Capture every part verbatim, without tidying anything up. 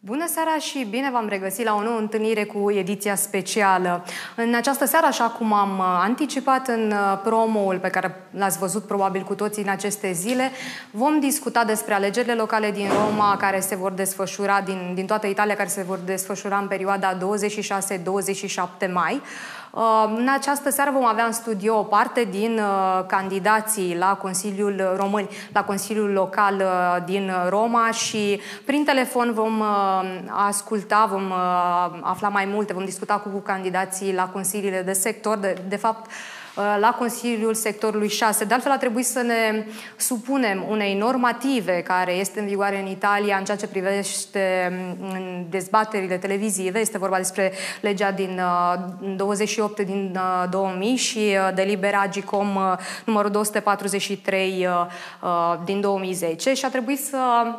Bună seara și bine v-am regăsit la o nouă întâlnire cu ediția specială. În această seară, așa cum am anticipat în promo-ul pe care l-ați văzut probabil cu toții în aceste zile, vom discuta despre alegerile locale din Roma care se vor desfășura, din, din toată Italia, care se vor desfășura în perioada douăzeci și șase douăzeci și șapte mai. În această seară vom avea în studio o parte din candidații la Consiliul Români, la Consiliul Local din Roma și prin telefon vom asculta, vom afla mai multe, vom discuta cu candidații la consiliile de sector, de, de fapt la Consiliul Sectorului șase. De altfel, a trebuit să ne supunem unei normative care este în vigoare în Italia în ceea ce privește dezbaterile televizive. Este vorba despre legea din douăzeci și opt din două mii și delibera Agicom numărul două sute patruzeci și trei din două mii zece și a trebuit să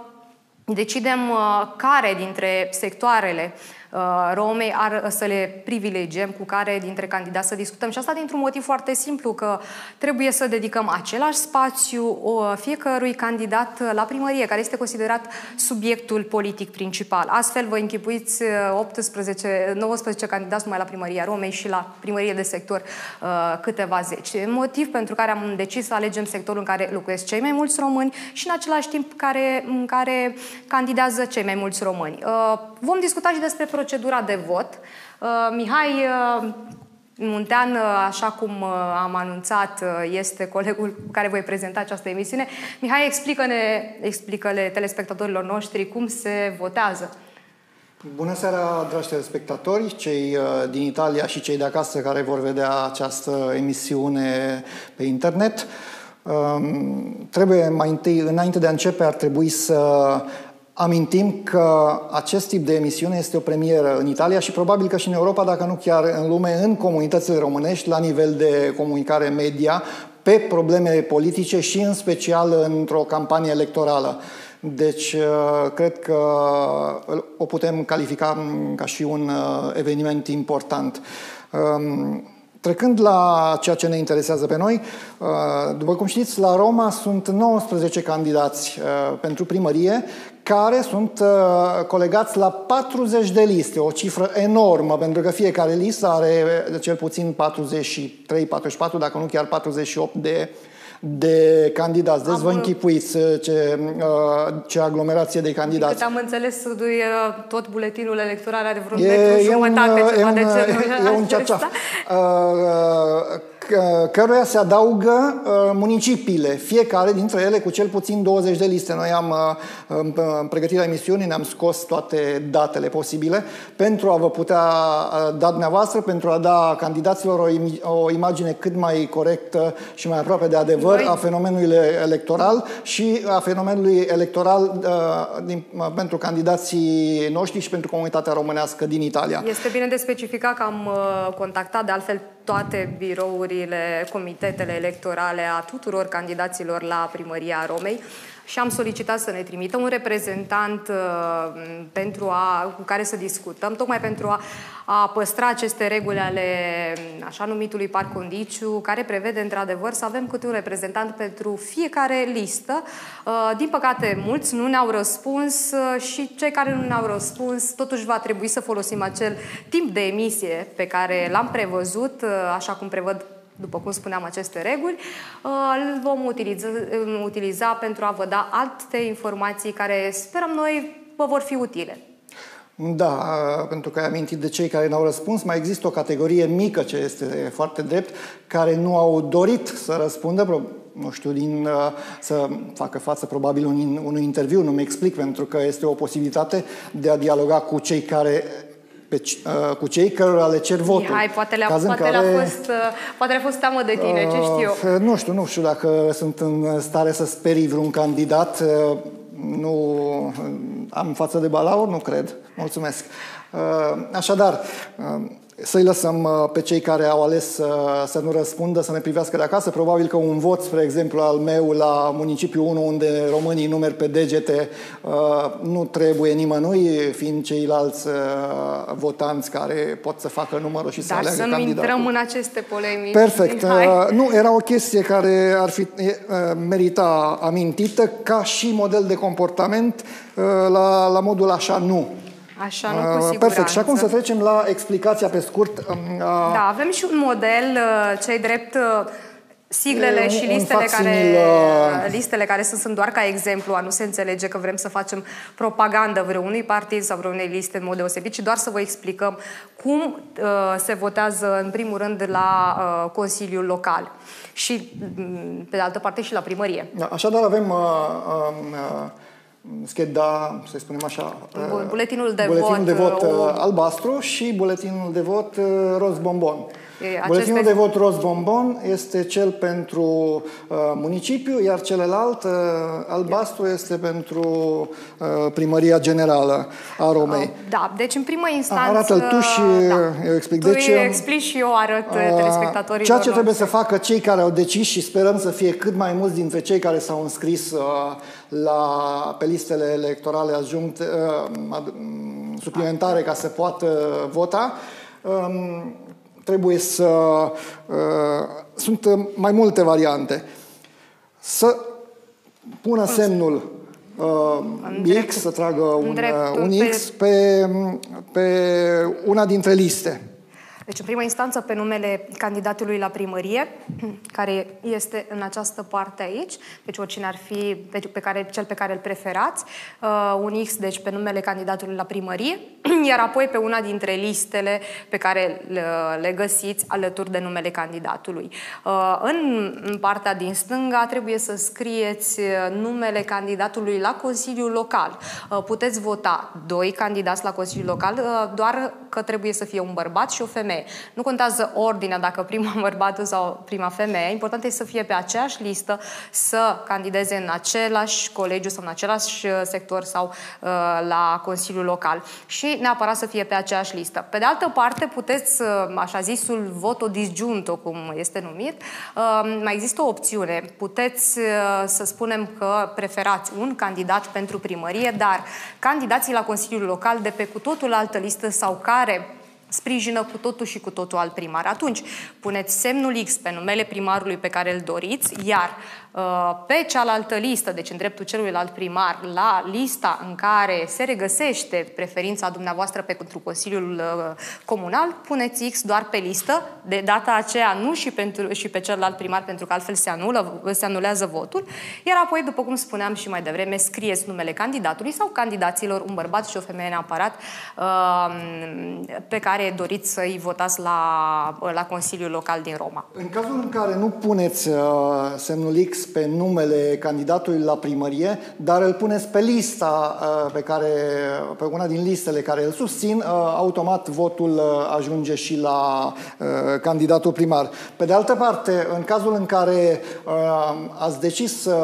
decidem care dintre sectoarele Romei ar, să le privilegiem, cu care dintre candidați să discutăm. Și asta dintr-un motiv foarte simplu, că trebuie să dedicăm același spațiu fiecărui candidat la primărie, care este considerat subiectul politic principal. Astfel, vă închipuiți optsprezece, nouăsprezece candidați numai la primăria Romei și la primărie de sector câteva zeci. Motiv pentru care am decis să alegem sectorul în care locuiesc cei mai mulți români și în același timp care, în care candidează cei mai mulți români. Vom discuta și despre procedura de vot. Uh, Mihai uh, Muntean, uh, așa cum uh, am anunțat, uh, este colegul cu care voi prezenta această emisiune. Mihai, explică-ne, explică-le telespectatorilor noștri cum se votează. Bună seara, dragi telespectatori, cei uh, din Italia și cei de acasă care vor vedea această emisiune pe internet. Uh, trebuie mai întâi, înainte de a începe, ar trebui să amintim că acest tip de emisiune este o premieră în Italia și probabil că și în Europa, dacă nu chiar în lume, în comunitățile românești, la nivel de comunicare media, pe probleme politice și în special într-o campanie electorală. Deci, cred că o putem califica ca și un eveniment important. Trecând la ceea ce ne interesează pe noi, după cum știți, la Roma sunt nouăsprezece candidați pentru primărie, care sunt colegați la patruzeci de liste, o cifră enormă, pentru că fiecare listă are cel puțin patruzeci și trei patruzeci și patru, dacă nu chiar patruzeci și opt de de candidați. Deci vă închipuiți ce, ce aglomerație de candidați. Cât am înțeles, tot buletinul electoral are vreun metru jumătate, ceva de genul. E un cearceaf. Căruia se adaugă municipiile, fiecare dintre ele cu cel puțin douăzeci de liste. Noi am, în pregătirea emisiunii, ne-am scos toate datele posibile pentru a vă putea da dumneavoastră, pentru a da candidaților o, o imagine cât mai corectă și mai aproape de adevăr Noi... a fenomenului electoral și a fenomenului electoral uh, din, uh, pentru candidații noștri și pentru comunitatea românească din Italia. Este bine de specificat că am uh, contactat de altfel toate birourile, comitetele electorale a tuturor candidaților la primăria Romei și am solicitat să ne trimită un reprezentant uh, pentru a, cu care să discutăm, tocmai pentru a, a păstra aceste reguli ale așa numitului par condicio, care prevede într-adevăr să avem câte un reprezentant pentru fiecare listă. Uh, din păcate, mulți nu ne-au răspuns uh, și cei care nu ne-au răspuns, totuși va trebui să folosim acel timp de emisie pe care l-am prevăzut, uh, așa cum prevăd, după cum spuneam, aceste reguli, îl vom utiliza, utiliza pentru a vă da alte informații care, sperăm noi, vă vor fi utile. Da, pentru că ai amintit de cei care n-au răspuns, mai există o categorie mică, ce este foarte drept, care nu au dorit să răspundă, nu știu, din, să facă față probabil un, unui interviu, nu mi explic, pentru că este o posibilitate de a dialoga cu cei care Pe, uh, cu cei cărora le cer votul. Mihai, poate le-a poate care... le fost, uh, poate le-a fost teamă de tine, uh, ce știu eu. Nu știu, nu știu dacă sunt în stare să sperii vreun candidat. Uh, nu am față de balaur, nu cred. Mulțumesc. Uh, așadar, uh, să-i lăsăm pe cei care au ales să, să nu răspundă, să ne privească de acasă. Probabil că un vot, spre exemplu, al meu la municipiul unu, unde românii numeri pe degete, nu trebuie nimănui, fiind ceilalți votanți care pot să facă numărul și să Dar aleagă să nu candidatul. intrăm în aceste polemici. Perfect. Nu, era o chestie care ar fi merita amintită ca și model de comportament la, la modul așa nu. Așa, nu cu siguranță. Perfect. Și acum să trecem la explicația pe scurt. Da, avem și un model, ce-i drept, siglele un, și listele facsimil, care, listele care sunt, sunt doar ca exemplu, a nu se înțelege că vrem să facem propagandă vreunui partid sau vreunei liste în mod deosebit, ci doar să vă explicăm cum uh, se votează, în primul rând, la uh, Consiliul Local și, pe de altă parte, și la primărie. Da, așadar, avem uh, uh, scheda, să spunem așa, buletinul de buletinul vot, de vot o... albastru și buletinul de vot roz bombon. Aceste... Buletinul de vot roz bombon este cel pentru uh, municipiu, iar celălalt uh, albastru este pentru uh, primăria generală a Romei. Uh, da, deci în primă instanță... Arată-l tu și da. eu explic. Tu deci, explici și eu arăt uh, telespectatorilor. Ceea ce trebuie să facă cei care au decis și sperăm să fie cât mai mulți dintre cei care s-au înscris uh, la, pe listele electorale adjuncte, uh, suplimentare ca să poată vota, uh, trebuie să... Uh, sunt mai multe variante. Să pună semnul uh, X, să tragă un, un X pe, pe una dintre liste. Deci, în prima instanță, pe numele candidatului la primărie, care este în această parte aici, deci oricine ar fi pe care, cel pe care îl preferați, uh, un X, deci pe numele candidatului la primărie, iar apoi pe una dintre listele pe care le, le găsiți alături de numele candidatului. Uh, în, în partea din stânga trebuie să scrieți numele candidatului la Consiliul Local. Uh, puteți vota doi candidați la Consiliul Local, uh, doar că trebuie să fie un bărbat și o femeie. Nu contează ordinea, dacă prima bărbatul sau prima femeie. Important este să fie pe aceeași listă, să candideze în același colegiu sau în același sector sau uh, la Consiliul Local. Și neapărat să fie pe aceeași listă. Pe de altă parte, puteți, uh, așa zisul, voto disgiunto, cum este numit. Uh, mai există o opțiune. Puteți uh, să spunem că preferați un candidat pentru primărie, dar candidații la Consiliul Local de pe cu totul altă listă sau care sprijină cu totul și cu totul alt primar. Atunci puneți semnul X pe numele primarului pe care îl doriți, iar uh, pe cealaltă listă, deci în dreptul celuilalt primar, la lista în care se regăsește preferința dumneavoastră pentru Consiliul uh, Comunal, puneți X doar pe listă, de data aceea nu și, pentru, și pe celălalt primar, pentru că altfel se, anulă, se anulează votul, iar apoi, după cum spuneam și mai devreme, scrieți numele candidatului sau candidaților, un bărbat și o femeie neapărat, uh, pe care doriți să-i votați la, la Consiliul Local din Roma. În cazul în care nu puneți uh, semnul X pe numele candidatului la primărie, dar îl puneți pe lista uh, pe care, pe una din listele care îl susțin, uh, automat votul uh, ajunge și la uh, candidatul primar. Pe de altă parte, în cazul în care uh, ați decis să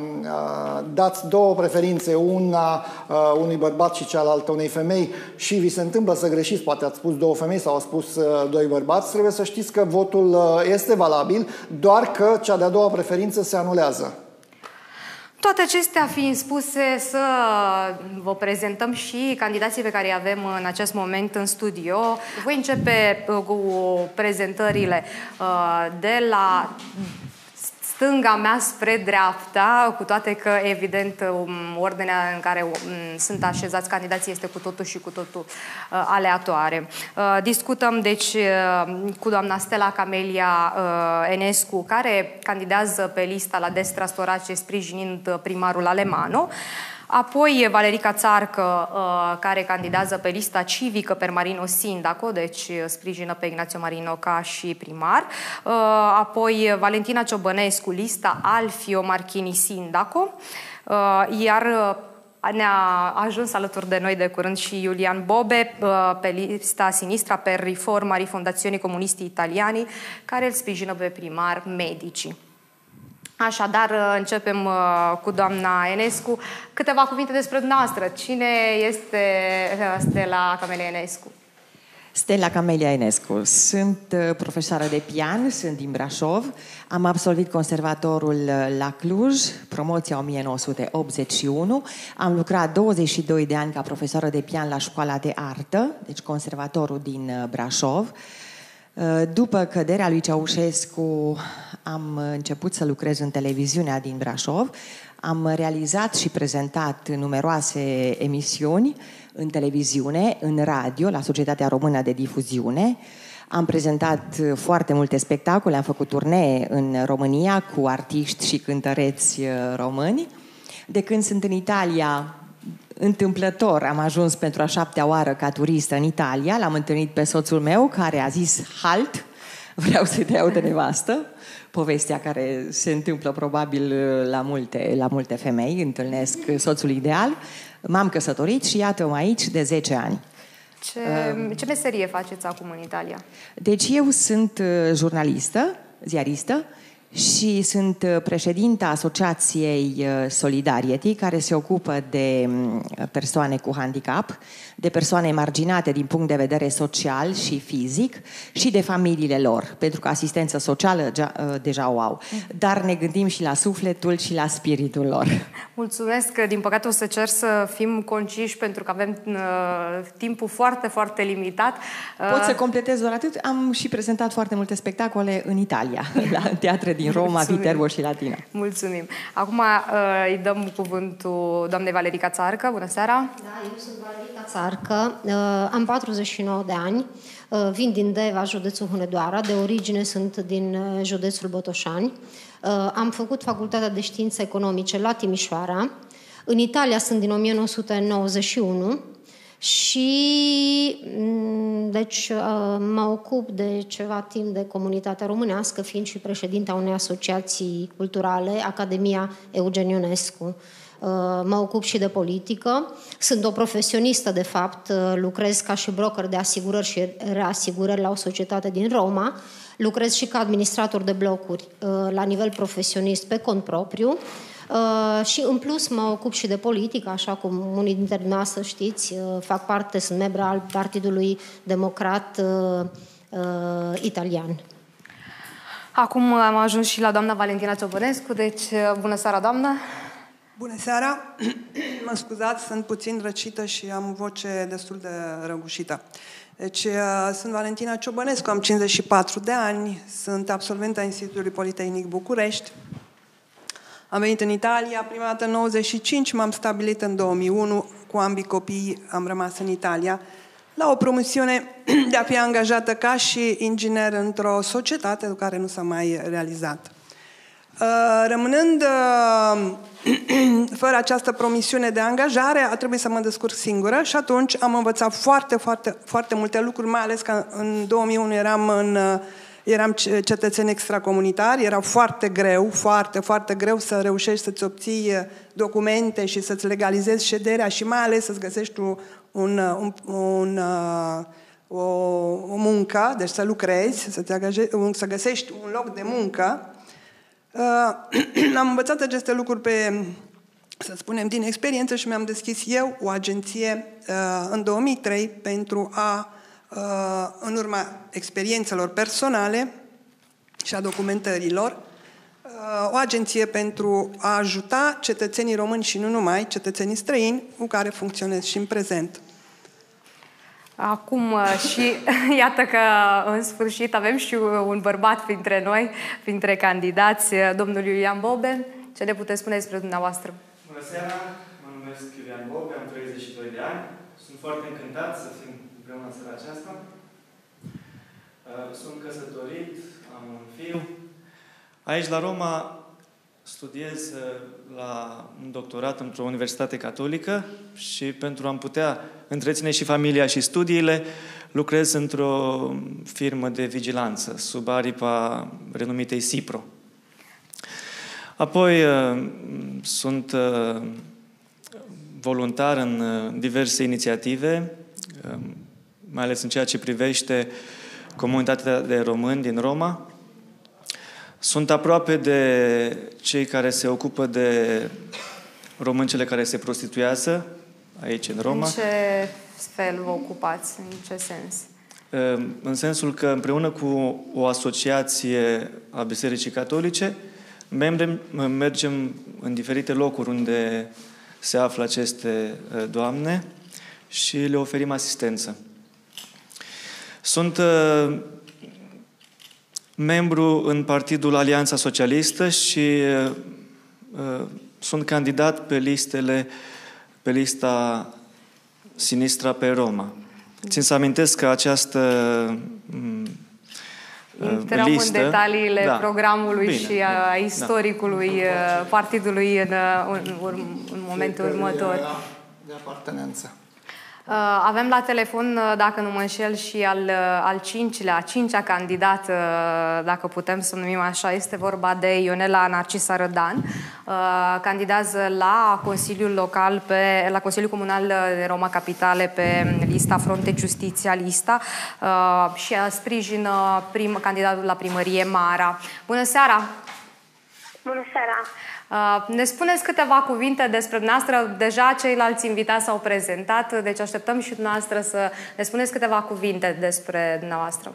uh, dați două preferințe, una uh, unui bărbat și cealaltă unei femei, și vi se întâmplă să greșiți, poate ați spus două femei sau au spus uh, doi bărbați, trebuie să știți că votul uh, este valabil, doar că cea de-a doua preferință se anulează. Toate acestea fiind spuse, să vă prezentăm și candidații pe care îi avem în acest moment în studio. Voi începe cu prezentările uh, de la stânga mea spre dreapta, cu toate că, evident, ordinea în care sunt așezați candidații este cu totul și cu totul uh, aleatoare. Uh, discutăm, deci, uh, cu doamna Stella Camelia uh, Enescu, care candidează pe lista la Destra Storace, sprijinind primarul Alemano. Apoi Valerica Țarcă, care candidează pe lista civică per Marino Sindaco, deci sprijină pe Ignacio Marino ca și primar. Apoi Valentina Ciobănescu, lista Alfio Marchini Sindaco. Iar ne-a ajuns alături de noi de curând și Iulian Bobe pe lista Sinistra per Riforma Rifondazioni Comunisti Italiani, care îl sprijină pe primar Medici. Așadar, începem cu doamna Enescu. Câteva cuvinte despre dumneavoastră. Cine este Stella Camelia Enescu? Stella Camelia Enescu. Sunt profesoară de pian, sunt din Brașov. Am absolvit conservatorul la Cluj, promoția o mie nouă sute optzeci și unu. Am lucrat douăzeci și doi de ani ca profesoară de pian la Școala de Artă, deci conservatorul din Brașov. După căderea lui Ceaușescu am început să lucrez în televiziunea din Brașov. Am realizat și prezentat numeroase emisiuni în televiziune, în radio, la Societatea Română de Difuziune. Am prezentat foarte multe spectacole, am făcut turnee în România cu artiști și cântăreți români. De când sunt în Italia, întâmplător am ajuns pentru a șaptea oară ca turistă în Italia. L-am întâlnit pe soțul meu care a zis halt, vreau să-i te iau de nevastă. Povestea care se întâmplă probabil la multe, la multe femei, întâlnesc soțul ideal. M-am căsătorit și iată-mă aici de zece ani. Ce, ce meserie faceți acum în Italia? Deci eu sunt jurnalistă, ziaristă, și sunt președinta Asociației Solidariety, care se ocupă de persoane cu handicap, de persoane marginate din punct de vedere social și fizic și de familiile lor, pentru că asistență socială deja o au. Dar ne gândim și la sufletul și la spiritul lor. Mulțumesc. Din păcate o să cer să fim conciși pentru că avem uh, timpul foarte, foarte limitat. Uh... Pot să completez doar atât. Am și prezentat foarte multe spectacole în Italia, la teatre din Roma, Mulțumim. Viterbo și Latina. Mulțumim. Acum uh, îi dăm cuvântul doamnei Valerica Țarcă. Bună seara! Da, eu sunt Valerica Țarcă, uh, am patruzeci și nouă de ani, uh, vin din Deva, județul Hunedoara, de origine sunt din uh, județul Botoșani. Uh, am făcut facultatea de științe economice la Timișoara. În Italia sunt din o mie nouă sute nouăzeci și unu și deci mă ocup de ceva timp de comunitatea românească, fiind și președinta unei asociații culturale, Academia Eugen Ionescu. Mă ocup și de politică. Sunt o profesionistă, de fapt, lucrez ca și broker de asigurări și reasigurări la o societate din Roma. Lucrez și ca administrator de blocuri la nivel profesionist pe cont propriu. Uh, și în plus mă ocup și de politică, așa cum unii dintre dumneavoastră știți, uh, fac parte, sunt membru al Partidului Democrat uh, uh, Italian. Acum am ajuns și la doamna Valentina Ciobănescu, deci bună seara, doamnă! Bună seara! Mă scuzați, sunt puțin răcită și am voce destul de răgușită. Deci, uh, sunt Valentina Ciobănescu, am cincizeci și patru de ani, sunt absolventă a Institutului Politehnic București. Am venit în Italia prima dată în nouăzeci și cinci, m-am stabilit în două mii unu, cu ambii copii am rămas în Italia, la o promisiune de a fi angajată ca și inginer într-o societate care nu s-a mai realizat. Rămânând fără această promisiune de angajare, a trebuit să mă descurc singură și atunci am învățat foarte, foarte, foarte multe lucruri, mai ales că în două mii unu eram în... Eram cetățeni extracomunitari, era foarte greu, foarte, foarte greu să reușești să-ți obții documente și să-ți legalizezi șederea și mai ales să-ți găsești un, un, un, o, o muncă, deci să lucrezi, să, angajezi, să găsești un loc de muncă. Am învățat aceste lucruri pe, să spunem, din experiență și mi-am deschis eu o agenție în două mii trei pentru a în urma experiențelor personale și a documentărilor, o agenție pentru a ajuta cetățenii români și nu numai, cetățenii străini, cu care funcționez și în prezent. Acum și iată că în sfârșit avem și un bărbat printre noi, printre candidați, domnul Iulian Bobe. Ce ne puteți spune despre dumneavoastră? Bună seara, mă numesc Iulian Bobe, am treizeci și doi de ani. Sunt foarte încântat să fim împreună în seara aceasta. Sunt căsătorit, am un fiu. Aici, la Roma, studiez la un doctorat într-o universitate catolică și pentru a-mi putea întreține și familia și studiile, lucrez într-o firmă de vigilanță, sub aripa renumitei SIPRO. Apoi, sunt voluntar în diverse inițiative, mai ales în ceea ce privește comunitatea de români din Roma. Sunt aproape de cei care se ocupă de româncele care se prostituează aici în Roma. În ce fel vă ocupați? În ce sens? În sensul că împreună cu o asociație a Bisericii Catolice mergem în diferite locuri unde se află aceste doamne și le oferim asistență. Sunt membru în Partidul Alianța Socialistă și uh, sunt candidat pe listele, pe lista Sinistra pe Roma. Țin să amintesc că această Intrăm listă, în detaliile da, programului bine, și a istoricului da. partidului în, în, în momentul următor. De apartenență. Avem la telefon, dacă nu mă înșel, și al, al cincilea, a cincea candidată, dacă putem să numim așa, este vorba de Ionela Narcisa Rădan. Candidează la Consiliul Local, pe, la Consiliul Comunal de Roma Capitale pe lista Fronte Justiția Lista și sprijină prim, candidatul la primărie Mara. Bună seara! Bună seara! Uh, ne spuneți câteva cuvinte despre dumneavoastră. Deja ceilalți invitați s-au prezentat, deci așteptăm și dumneavoastră să ne spuneți câteva cuvinte despre dumneavoastră.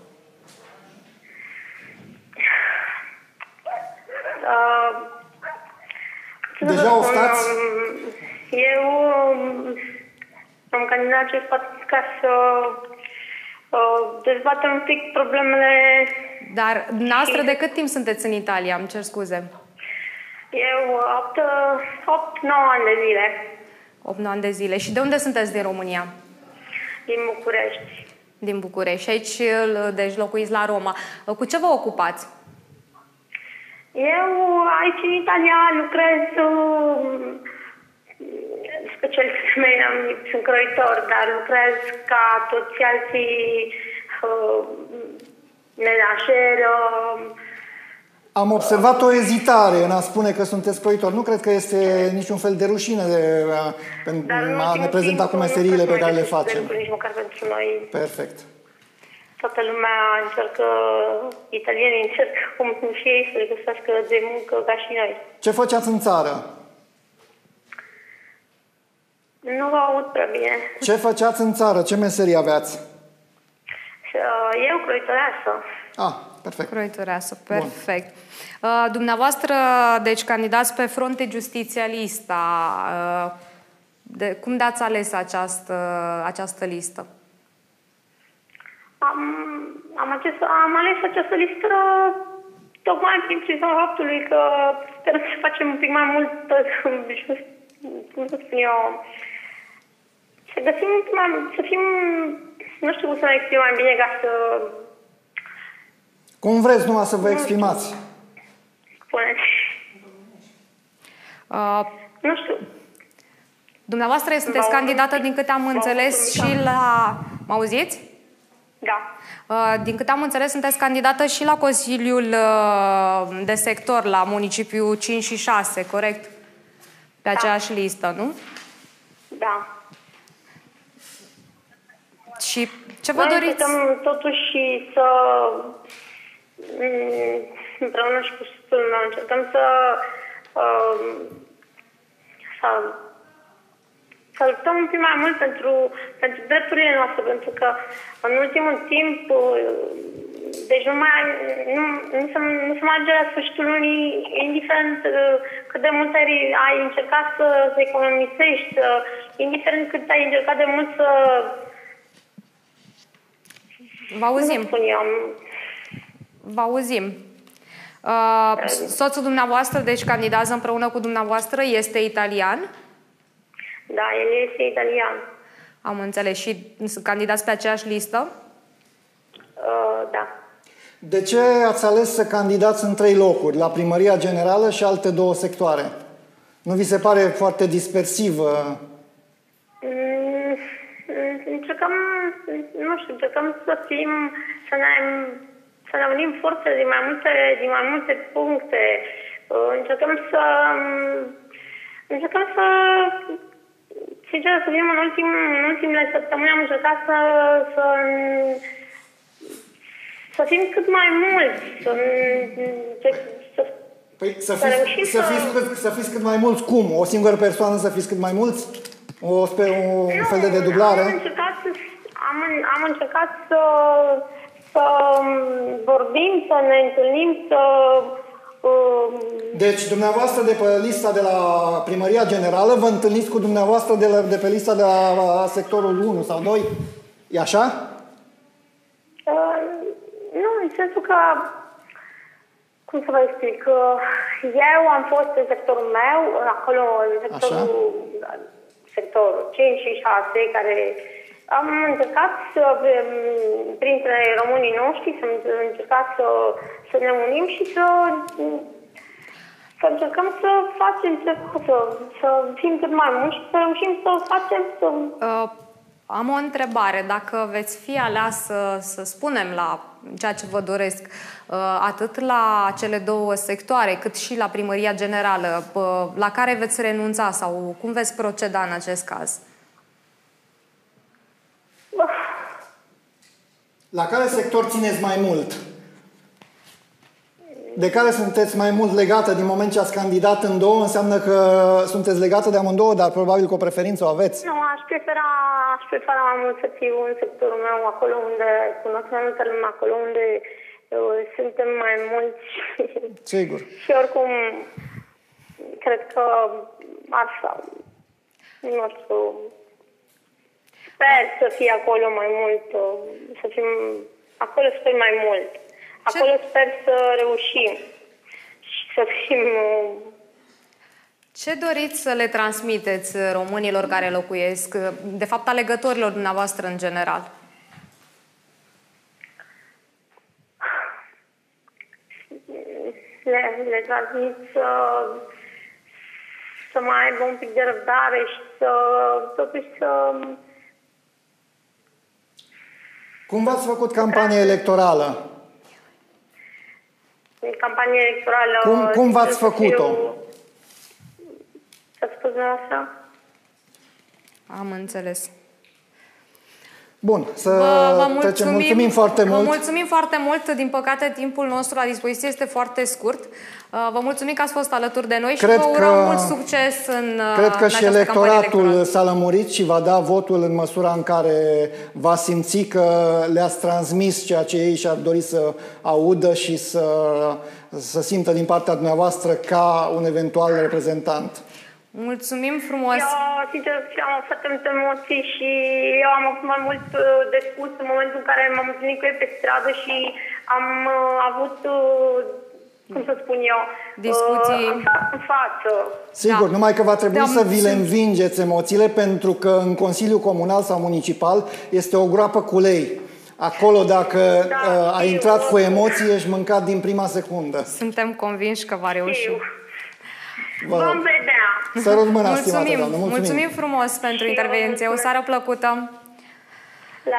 Uh, Deja o stați? Eu am candidat acest partid ca să uh, dezbatem un pic problemele... Dar dumneavoastră de cât timp sunteți în Italia? Îmi cer scuze. Eu opt nouă ani de zile. opt nouă ani de zile. Și de unde sunteți din România? Din București. Din București. Și aici, deci, locuiți la Roma. Cu ce vă ocupați? Eu aici în Italia lucrez, specialistul meu, sunt croitor, dar lucrez ca toți alții menajer. Am observat o ezitare în a spune că sunteți croitor. Nu cred că este niciun fel de rușine de a ne prezenta cu meseriile pe care le facem. Nici măcar pentru noi. Perfect. Toată lumea încearcă, italienii încercă cum și ei să găsească de muncă ca și noi. Ce făceați în țară? Nu vă aud prea bine. Ce făceați în țară? Ce meserie aveați? Eu croitoreasă. Ah, perfect. Croitoreasă, perfect. Uh, dumneavoastră, deci, candidați pe Fronte Justiția Lista. Uh, de, cum de-ați ales această, această listă? Am, am, acest, am ales această listă tocmai prin priza faptului că sper să facem un pic mai mult, cum să spun eu, să găsim un pic mai, să fim, nu știu cum să mă exprim mai bine ca să... Cum vreți numai să vă exprimați? Spuneți. Uh, nu știu. Dumneavoastră sunteți candidată, din câte am înțeles, și la... Mă auziți? Da. Uh, din câte am înțeles, sunteți candidată și la Consiliul uh, de sector, la municipiul cinci și șase, corect? Pe aceeași listă, nu? Da. Și ce vă Noi doriți? încercăm totuși să, împreună și cu soțul meu, încercăm să, să, să luptăm un pic mai mult pentru, pentru drepturile noastre, pentru că în ultimul timp, deci nu, mai, nu, nu, se, nu se mai ajunge la sfârșitul lunii, indiferent cât de mult ai, ai încercat să, să economisești, indiferent cât ai încercat de mult să... Vă auzim. Vă auzim. Uh, soțul dumneavoastră, deci, candidează împreună cu dumneavoastră, este italian? Da, el este italian. Am înțeles. Și candidați pe aceeași listă? Uh, da. De ce ați ales să candidați în trei locuri, la Primăria Generală și alte două sectoare? Nu vi se pare foarte dispersivă? Mm, încercăm, nu știu, încercăm să fim, să ne, să ne unim forțe din mai multe, din mai multe puncte. Încercăm să, încercăm să, sincer să fim în, ultim, în ultimele săptămâni, am încercat să, să, să fim cât mai mulți, să, să, păi să, fiți, să, să, fiți, cât, să fiți cât mai mulți. Cum? O singură persoană să fiți cât mai mulți? O, sper, un nu, fel de dedublare? Am încercat, am, am încercat să, să vorbim, să ne întâlnim, să... Uh... Deci, dumneavoastră de pe lista de la Primăria Generală, vă întâlniți cu dumneavoastră de, la, de pe lista de la sectorul unu sau doi? E așa? Uh, nu, în sensul că cum să vă explic, eu am fost în sectorul meu, acolo, în sectorul, sectorul cinci și șase, care am încercat să, printre românii noștri, să am încercat să, să ne unim și să, să încercăm să facem, să, să, să fim cât mai mulți și să reușim să facem, să... Uh. Am o întrebare. Dacă veți fi aleasă, să spunem, la ceea ce vă doresc, atât la cele două sectoare, cât și la Primăria Generală, la care veți renunța sau cum veți proceda în acest caz? La care sector țineți mai mult? De care sunteți mai mult legată din moment ce ați candidat în două? Înseamnă că sunteți legată de amândouă, dar probabil că o preferință o aveți. Nu, aș prefera, aș prefera mai mult să fiu în sectorul meu, acolo unde cunosc mai multă lume, acolo unde uh, suntem mai mulți. Sigur. Și oricum, cred că asta, nu știu, sper să fie acolo mai mult, uh, să fim, acolo sper mai mult. Acolo Ce? Sper să reușim și să fim... Ce doriți să le transmiteți românilor care locuiesc, de fapt alegătorilor dumneavoastră în general? Le, le transmit să, să mai aibă un pic de răbdare și să totuși să... Cum v-ați făcut campanie electorală? În campanie electorală... Cum, cum v-ați făcut-o? Ce ați spus dumneavoastră? Am înțeles. Bun, să vă, vă mulțumim, trecem. Mulțumim foarte mult. Vă mulțumim foarte mult. Din păcate, timpul nostru la dispoziție este foarte scurt. Vă mulțumim că ați fost alături de noi cred și vă urăm că, mult succes în Cred că în și electoratul s-a lămurit și va da votul în măsura în care va simți că le-ați transmis ceea ce ei și-ar dori să audă și să, să simtă din partea dumneavoastră ca un eventual reprezentant. Mulțumim frumos! Eu, sincer, am foarte multe emoții și eu am avut mai mult de spus în momentul în care m-am întâlnit cu ei pe stradă și am avut, cum să spun eu, discuții în față. Sigur, da. Numai că va trebui da, să vi le învingeți emoțiile, pentru că în Consiliul Comunal sau Municipal este o groapă cu lei. Acolo, dacă da, uh, ai intrat cu emoții, ești mâncat din prima secundă. Suntem convinși că va reuși. Vom vedea. Să rămână, mulțumim, stimată doamnă. Mulțumim. Mulțumim frumos pentru intervenție. O seară plăcută. La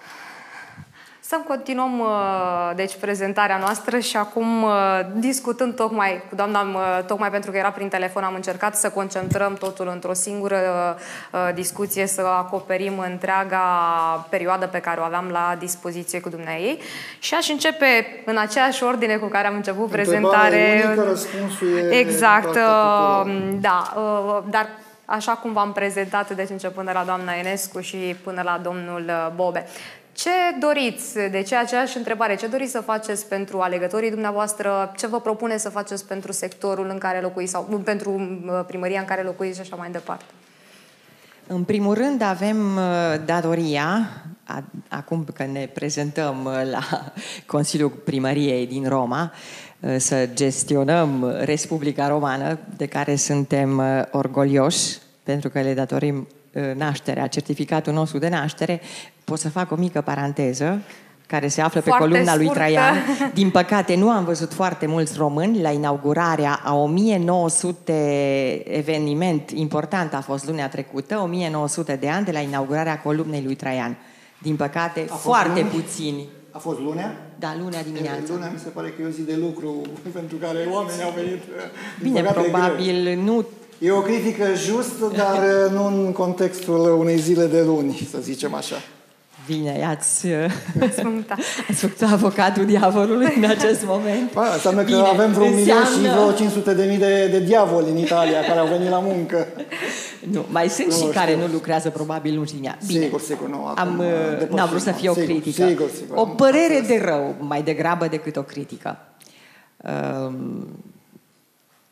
Să continuăm deci prezentarea noastră și acum discutând tocmai cu doamna, tocmai pentru că era prin telefon, am încercat să concentrăm totul într-o singură discuție, să acoperim întreaga perioadă pe care o aveam la dispoziție cu dumneaei. Și aș începe în aceeași ordine cu care am început prezentare. Unică, răspunsul e exact, da, dar așa cum v-am prezentat, deci începând de la doamna Enescu și până la domnul Bobe. Ce doriți, deci aceeași întrebare, ce doriți să faceți pentru alegătorii dumneavoastră, ce vă propune să faceți pentru sectorul în care locuiți sau pentru primăria în care locuiți și așa mai departe? În primul rând avem datoria, acum că ne prezentăm la Consiliul Primăriei din Roma, să gestionăm Republica Romană, de care suntem orgolioși, pentru că le datorim nașterea, certificatul nostru de naștere. Pot să fac o mică paranteză care se află foarte pe columna scurtă. lui Traian. Din păcate nu am văzut foarte mulți români la inaugurarea a o mie nouă sute, eveniment important a fost lunea trecută, o mie nouă sute de ani de la inaugurarea columnei lui Traian. Din păcate, foarte luni? puțini. A fost lunea? Da, lunea dimineața. Lunea mi se pare că e o zi de lucru pentru care oamenii au venit. Bine, probabil nu. E o critică justă, dar nu în contextul unei zile de luni, să zicem așa. Bine, ați, ați făcut avocatul diavolului în acest moment. Ba, înseamnă că Bine, avem vreo milion înseamnă... și vreo cinci sute de mii de, de diavoli în Italia care au venit la muncă. Nu, mai sunt nu și știu. care nu lucrează probabil luni și dimineața. Bine, sigur, sigur, nu. Am, n-am vrut să fie o sigur, critică. Sigur, sigur, o părere de rău, mai degrabă decât o critică. Um,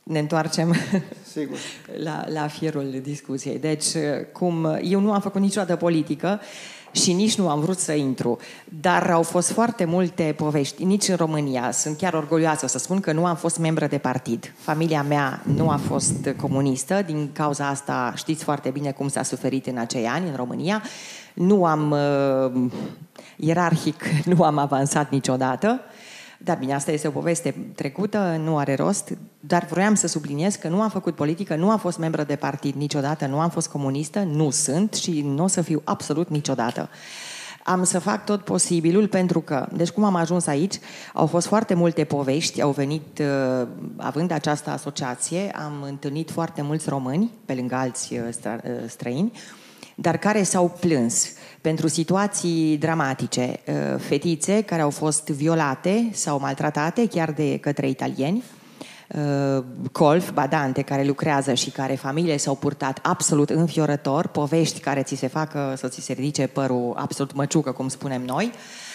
ne întoarcem Sigur. la, la fierul discuției. Deci, cum eu nu am făcut niciodată politică și nici nu am vrut să intru, dar au fost foarte multe povești, nici în România. Sunt chiar orgolioasă să spun că nu am fost membră de partid. Familia mea nu a fost comunistă, din cauza asta știți foarte bine cum s-a suferit în acei ani în România. Nu am, uh, ierarhic, nu am avansat niciodată. Dar bine, asta este o poveste trecută, nu are rost, dar vroiam să subliniez că nu am făcut politică, nu am fost membră de partid niciodată, nu am fost comunistă, nu sunt și nu o să fiu absolut niciodată. Am să fac tot posibilul pentru că, deci cum am ajuns aici, au fost foarte multe povești, au venit, uh, având această asociație, am întâlnit foarte mulți români, pe lângă alți uh, stră, uh, străini, dar care s-au plâns pentru situații dramatice, fetițe care au fost violate sau maltratate chiar de către italieni, colf, badante care lucrează și care familiile s-au purtat absolut înfiorător, povești care ți se facă să ți se ridice părul absolut măciucă, cum spunem noi,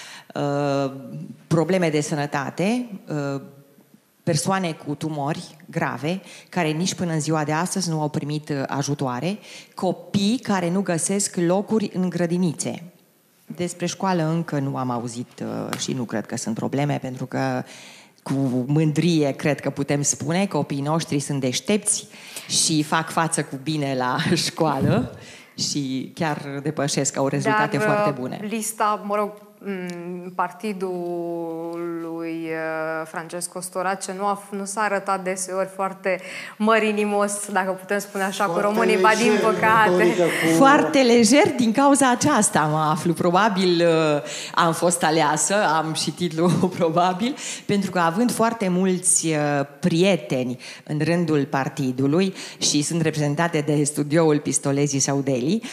probleme de sănătate, persoane cu tumori grave, care nici până în ziua de astăzi nu au primit ajutoare, copii care nu găsesc locuri în grădinițe. Despre școală încă nu am auzit și nu cred că sunt probleme, pentru că cu mândrie cred că putem spune că copiii noștri sunt deștepți și fac față cu bine la școală și chiar depășesc, au rezultate Dar, foarte bune. Lista, mă rog, partidul lui Francesco Storace nu, a, nu s-a arătat deseori foarte mărinimos, dacă putem spune așa, foarte cu românii, ba din păcate. Cu... Foarte lejer din cauza aceasta mă aflu. Probabil am fost aleasă, am și titlul probabil, pentru că având foarte mulți prieteni în rândul partidului și sunt reprezentate de studioul Pistolezii Saudeli,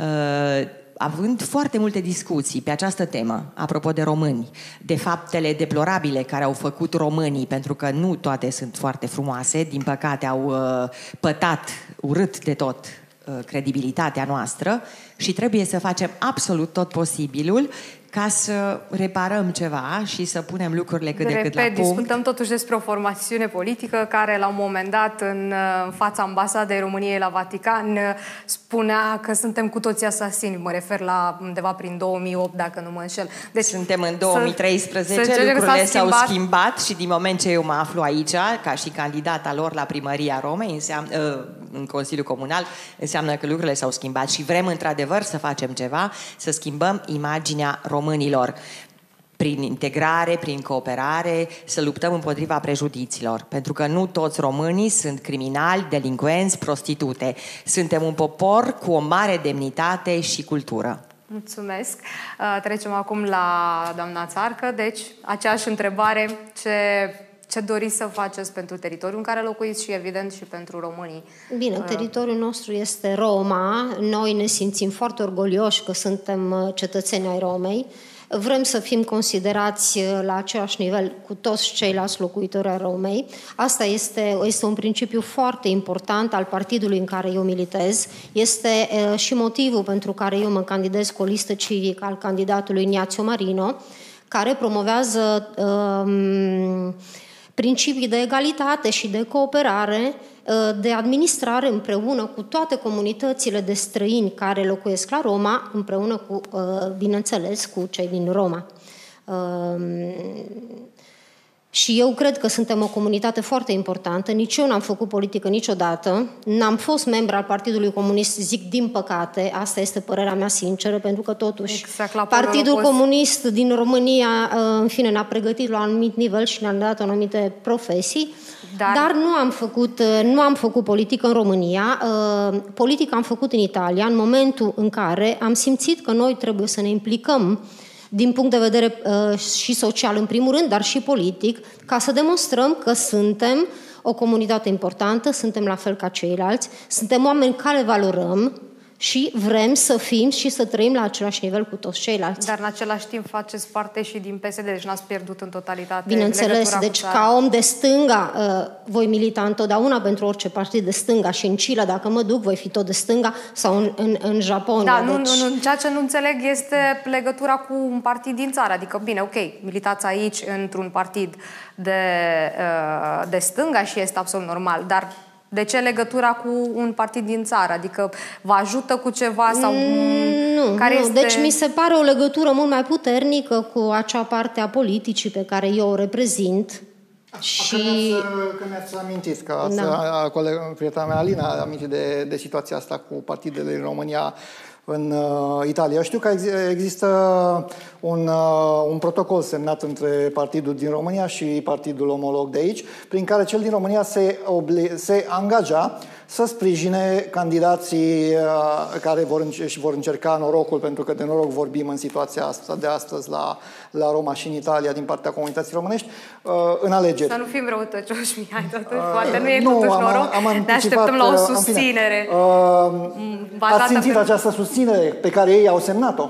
având foarte multe discuții pe această temă, apropo de români, de faptele deplorabile care au făcut românii, pentru că nu toate sunt foarte frumoase, din păcate au uh, pătat urât de tot uh, credibilitatea noastră și trebuie să facem absolut tot posibilul ca să reparăm ceva și să punem lucrurile cât de cât la punct. Discutăm totuși despre o formațiune politică care la un moment dat în, în fața ambasadei României la Vatican spunea că suntem cu toții asasini. Mă refer la undeva prin două mii opt, dacă nu mă înșel. Deci, suntem în două mii treisprezece, să, să lucrurile s-au schimbat. schimbat și din moment ce eu mă aflu aici, ca și candidata lor la primăria Romei, înseamnă, în Consiliul Comunal, înseamnă că lucrurile s-au schimbat și vrem într-adevăr să facem ceva, să schimbăm imaginea românilor prin integrare, prin cooperare, să luptăm împotriva prejudiciilor. Pentru că nu toți românii sunt criminali, delincuenți, prostitute. Suntem un popor cu o mare demnitate și cultură. Mulțumesc. Trecem acum la doamna Țarcă. Deci, aceeași întrebare, ce... Ce doriți să faceți pentru teritoriul în care locuiți și, evident, și pentru românii? Bine, teritoriul nostru este Roma. Noi ne simțim foarte orgolioși că suntem cetățeni ai Romei. Vrem să fim considerați la același nivel cu toți ceilalți locuitori ai Romei. Asta este, este un principiu foarte important al partidului în care eu militez. Este uh, și motivul pentru care eu mă candidez cu o listă civică al candidatului Ignazio Marino, care promovează Uh, principii de egalitate și de cooperare, de administrare împreună cu toate comunitățile de străini care locuiesc la Roma, împreună cu, bineînțeles, cu cei din Roma. Și eu cred că suntem o comunitate foarte importantă. Nici eu n-am făcut politică niciodată. N-am fost membru al Partidului Comunist, zic din păcate, asta este părerea mea sinceră, pentru că totuși exact, Partidul Comunist din România, în fine, ne-a pregătit la un anumit nivel și ne-a dat anumite profesii. Dar, dar nu, am făcut, nu am făcut politică în România. Politica am făcut în Italia, în momentul în care am simțit că noi trebuie să ne implicăm din punct de vedere uh, și social în primul rând, dar și politic, ca să demonstrăm că suntem o comunitate importantă, suntem la fel ca ceilalți, suntem oameni care valorăm și vrem să fim și să trăim la același nivel cu toți ceilalți. Dar în același timp faceți parte și din P S D, deci n-ați pierdut în totalitate Bineînțeles, deci ca om de stânga voi milita întotdeauna pentru orice partid de stânga și în Chile, dacă mă duc, voi fi tot de stânga sau în, în, în Japonia. Da, nu, deci... nu, nu, ceea ce nu înțeleg este legătura cu un partid din țară, adică bine, ok, militați aici într-un partid de, de stânga și este absolut normal, dar de ce legătura cu un partid din țară? Adică vă ajută cu ceva sau... Nu, care nu. Este... Deci mi se pare o legătură mult mai puternică cu acea parte a politicii pe care eu o reprezint. Și... Că mi-ați amintit, că ați, Da. colega, prietena mea Alina a amintit de, de situația asta cu partidele în România, în uh, Italia. Știu că ex există un, uh, un protocol semnat între partidul din România și partidul omolog de aici, prin care cel din România se, se angaja să sprijine candidații uh, care vor, înce vor încerca norocul, pentru că de noroc vorbim în situația asta de astăzi la, la Roma și în Italia din partea comunității românești, uh, în alegeri. Să nu fim răutăcioși, Mihai, totuși, uh, poate nu e nu, totuși am, noroc, am ne așteptăm la o susținere. Uh, ați simțit pe... această susținere pe care ei au semnat-o?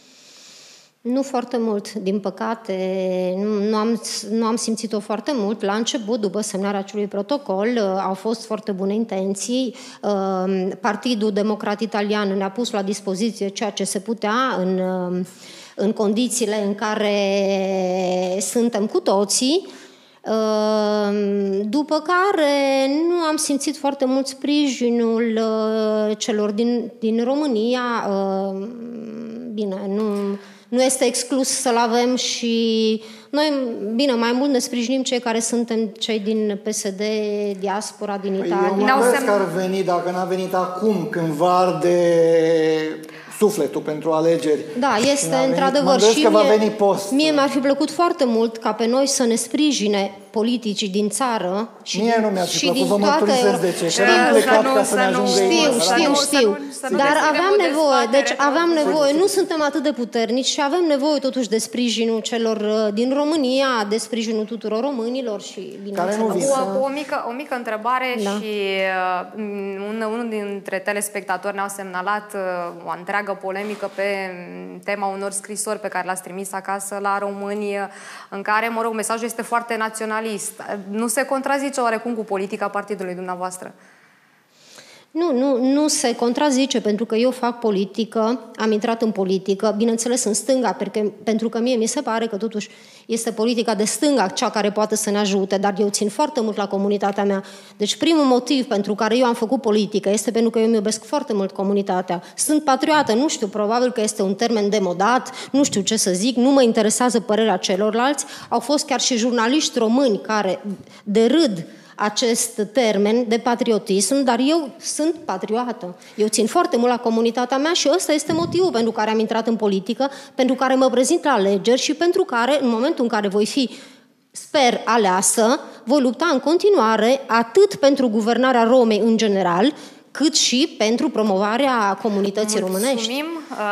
Nu foarte mult, din păcate, nu, nu, am, nu am simțit-o foarte mult. La început, după semnarea acelui protocol, uh, au fost foarte bune intenții. Uh, Partidul Democrat Italian ne-a pus la dispoziție ceea ce se putea în, uh, în condițiile în care suntem cu toții. Uh, după care nu am simțit foarte mult sprijinul uh, celor din, din România. Uh, bine, nu... Nu este exclus să-l avem și noi, bine, mai mult ne sprijinim cei care suntem cei din P S D, diaspora din Italia. Eu mă gândesc că ar veni, dacă n-a venit acum, cândva arde sufletul pentru alegeri. Da, este într-adevăr și că va mie, veni post. mie mi-ar fi plăcut foarte mult ca pe noi să ne sprijine politicii din țară și mie din, nu mi-ar fi și plăcut, din vă toate... mărturisesc de ce, Știu, că am plecat nu, ca să ne ajungă Știu, ei. știu, știu, dar aveam nevoie, deci aveam nevoie, nu nu suntem atât de puternici și avem nevoie totuși de sprijinul celor din România, de sprijinul tuturor românilor și bineînțeles. O, o, mică, o mică întrebare da. și uh, un, unul dintre telespectatori ne-au semnalat uh, o întreagă polemică pe tema unor scrisori pe care le-ați trimis acasă la români, în care, mă rog, mesajul este foarte naționalist. Nu se contrazice oarecum cu politica partidului dumneavoastră? Nu, nu, nu se contrazice, pentru că eu fac politică, am intrat în politică, bineînțeles în stânga, pentru, pentru că mie mi se pare că totuși este politica de stânga cea care poate să ne ajute, dar eu țin foarte mult la comunitatea mea. Deci primul motiv pentru care eu am făcut politică este pentru că eu îmi iubesc foarte mult comunitatea. Sunt patriotă, nu știu, probabil că este un termen demodat, nu știu ce să zic, nu mă interesează părerea celorlalți. Au fost chiar și jurnaliști români care derâd acest termen de patriotism, dar eu sunt patriotă. Eu țin foarte mult la comunitatea mea și ăsta este motivul pentru care am intrat în politică, pentru care mă prezint la alegeri și pentru care, în momentul în care voi fi, sper, aleasă, voi lupta în continuare atât pentru guvernarea Romei în general, cât și pentru promovarea comunității românești. Mulțumim!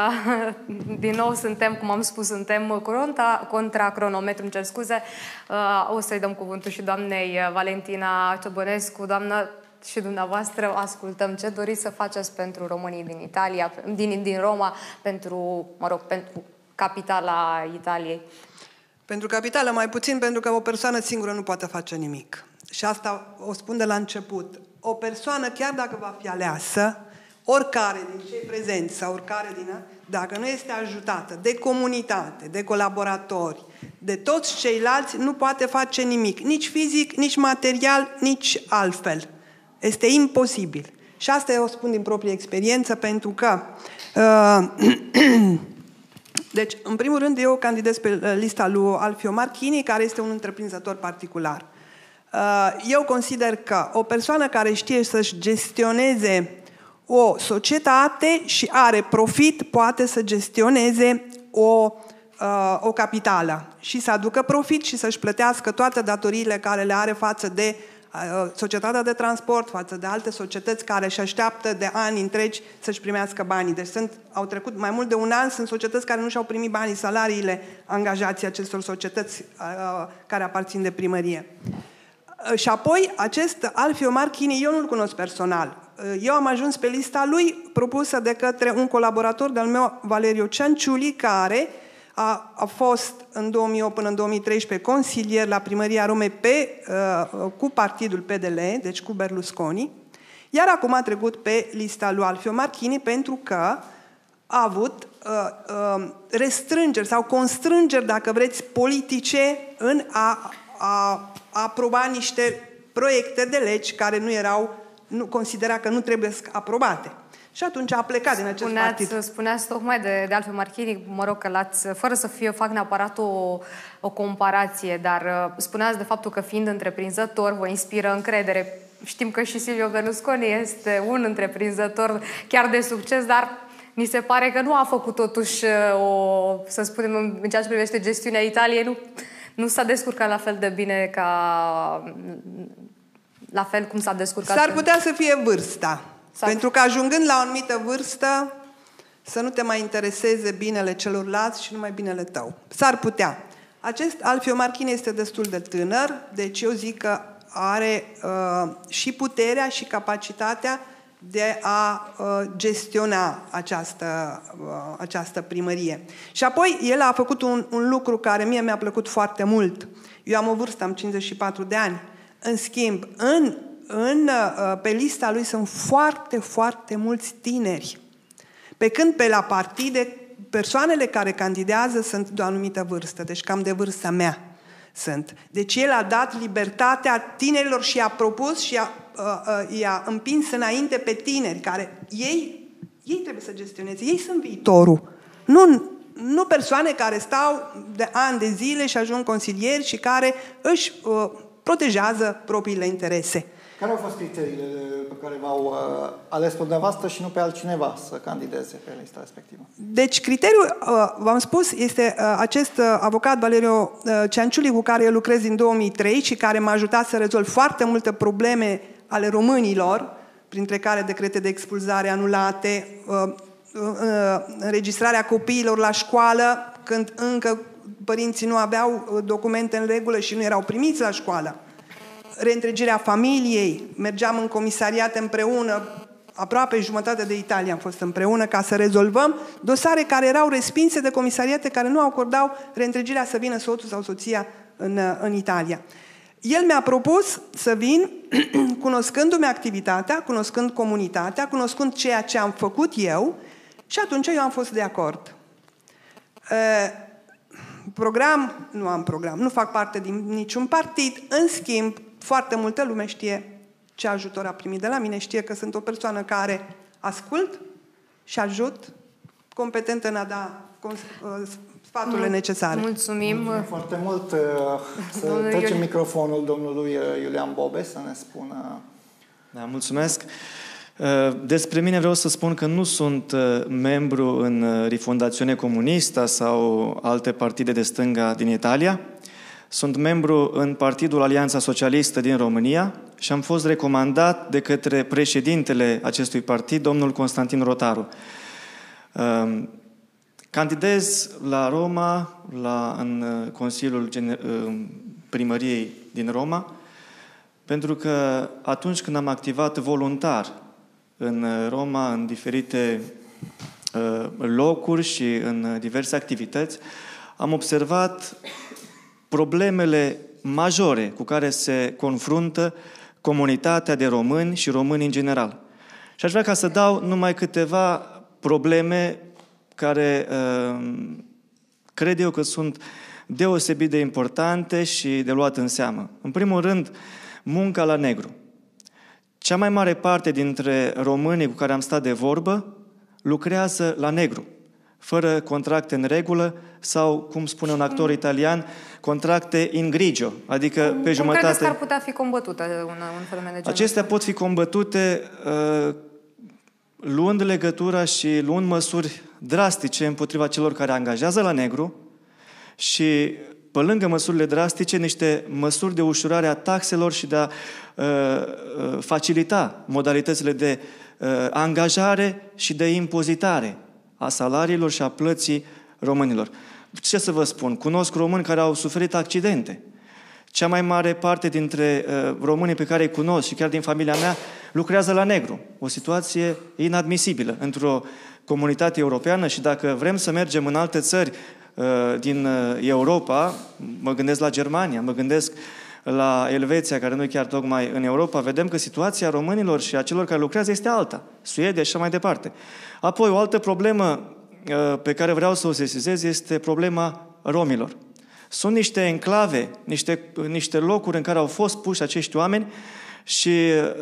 Din nou suntem, cum am spus, suntem contra, contra cronometru, îmi cer scuze. O să-i dăm cuvântul și doamnei Valentina Ciobănescu. Doamnă, și dumneavoastră ascultăm ce doriți să faceți pentru românii din Italia, din, din Roma, pentru, mă rog, pentru capitala Italiei. Pentru capitală mai puțin, pentru că o persoană singură nu poate face nimic. Și asta o spun de la început. O persoană, chiar dacă va fi aleasă, oricare din cei prezenți sau oricare din ea, dacă nu este ajutată de comunitate, de colaboratori, de toți ceilalți, nu poate face nimic. Nici fizic, nici material, nici altfel. Este imposibil. Și asta eu o spun din proprie experiență, pentru că uh, deci, în primul rând, eu candidez pe lista lui Alfio Marchini, care este un întreprinzător particular. Eu consider că o persoană care știe să-și gestioneze o societate și are profit, poate să gestioneze o, o capitală și să aducă profit și să-și plătească toate datoriile care le are față de societatea de transport, față de alte societăți care își așteaptă de ani întregi să-și primească banii. Deci sunt, au trecut mai mult de un an, sunt societăți care nu și-au primit banii, salariile angajații acestor societăți uh, care aparțin de primărie. Uh, și apoi, acest Alfio Marchini, eu nu-l cunosc personal. eu am ajuns pe lista lui propusă de către un colaborator de-al meu, Valeriu Cianciuli, care a, a fost în două mii opt până în două mii treisprezece consilier la Primăria Romei pe, uh, cu partidul P D L, deci cu Berlusconi, iar acum a trecut pe lista lui Alfio Marchini pentru că a avut uh, uh, restrângeri sau constrângeri, dacă vreți, politice în a, a, a aproba niște proiecte de legi care nu erau, nu considera că nu trebuie aprobate. Și atunci a plecat din acest spuneați, partid. Spuneați tocmai de, de Alfio Marchini, mă rog că l-ați, fără să fie, fac neapărat o, o comparație, dar uh, spuneați de faptul că fiind întreprinzător vă inspiră încredere. Știm că și Silvio Berlusconi este un întreprinzător chiar de succes, dar mi se pare că nu a făcut totuși o, să spunem, în ceea ce privește gestiunea Italiei, nu, nu s-a descurcat la fel de bine ca la fel cum s-a descurcat. S-ar putea să fie vârsta. Pentru că ajungând la o anumită vârstă, să nu te mai intereseze binele celorlalți și numai binele tău. S-ar putea. Acest Alfio Marchini este destul de tânăr, deci eu zic că are uh, și puterea și capacitatea de a uh, gestiona această, uh, această primărie. Și apoi el a făcut un, un lucru care mie mi-a plăcut foarte mult. Eu am o vârstă, am cincizeci și patru de ani. În schimb, în, în, uh, pe lista lui sunt foarte, foarte mulți tineri. Pe când pe la partide, persoanele care candidează sunt de o anumită vârstă, deci cam de vârsta mea sunt. Deci el a dat libertatea tinerilor și i-a propus și i-a, uh, uh, i-a împins înainte pe tineri, care ei, ei trebuie să gestioneze, ei sunt viitorul. Nu, nu persoane care stau de ani de zile și ajung consilieri și care își uh, protejează propriile interese. Care au fost criteriile pe care v-au uh, ales pe dumneavoastră și nu pe altcineva să candideze pe lista respectivă? Deci criteriul, uh, v-am spus, este uh, acest uh, avocat Valeriu uh, Cianciuli, cu care eu lucrez din două mii trei și care m-a ajutat să rezolv foarte multe probleme ale românilor, printre care decrete de expulzare anulate, uh, uh, înregistrarea copiilor la școală, când încă părinții nu aveau documente în regulă și nu erau primiți la școală. Reîntregirea familiei, mergeam în comisariate împreună, aproape jumătate de Italia am fost împreună ca să rezolvăm dosare care erau respinse de comisariate care nu acordau reîntregirea să vină soțul sau soția în, în Italia. El mi-a propus să vin cunoscându-mi activitatea, cunoscând comunitatea, cunoscând ceea ce am făcut eu și atunci eu am fost de acord. Program, nu am program, nu fac parte din niciun partid, în schimb, foarte multă lume știe ce ajutor a primit de la mine, știe că sunt o persoană care ascult și ajut, competentă în a da sfaturile Mul necesare. Mulțumim. Mulțumim foarte mult. Să trecem microfonul domnului Iulian Bobe să ne spună. Da, mulțumesc. Despre mine vreau să spun că nu sunt membru în Rifondazione Comunista sau alte partide de stânga din Italia. Sunt membru în Partidul Alianța Socialistă din România și am fost recomandat de către președintele acestui partid, domnul Constantin Rotaru. Candidez la Roma, la, în Consiliul Gener- Primăriei din Roma, pentru că atunci când am activat voluntar în Roma, în diferite uh, locuri și în diverse activități, am observat problemele majore cu care se confruntă comunitatea de români și români în general. Și aș vrea ca să dau numai câteva probleme care uh, cred eu că sunt deosebit de importante și de luat în seamă. În primul rând, munca la negru. Cea mai mare parte dintre românii cu care am stat de vorbă lucrează la negru, fără contracte în regulă sau, cum spune un actor italian, contracte in grigio, adică cum, pe jumătate. Cum credeți că ar putea fi combătută un, un fenomen de genul? Acestea pot fi combătute uh, luând legătura și luând măsuri drastice împotriva celor care angajează la negru și, pe lângă măsurile drastice, niște măsuri de ușurare a taxelor și de a uh, facilita modalitățile de uh, angajare și de impozitare a salariilor și a plății românilor. Ce să vă spun? Cunosc români care au suferit accidente. Cea mai mare parte dintre uh, românii pe care îi cunosc și chiar din familia mea lucrează la negru. O situație inadmisibilă într-o comunitate europeană și dacă vrem să mergem în alte țări din Europa, mă gândesc la Germania, mă gândesc la Elveția, care nu e chiar tocmai în Europa, vedem că situația românilor și a celor care lucrează este alta. Suedia și așa mai departe. Apoi, o altă problemă pe care vreau să o sesizez este problema romilor. Sunt niște enclave, niște, niște locuri în care au fost puși acești oameni și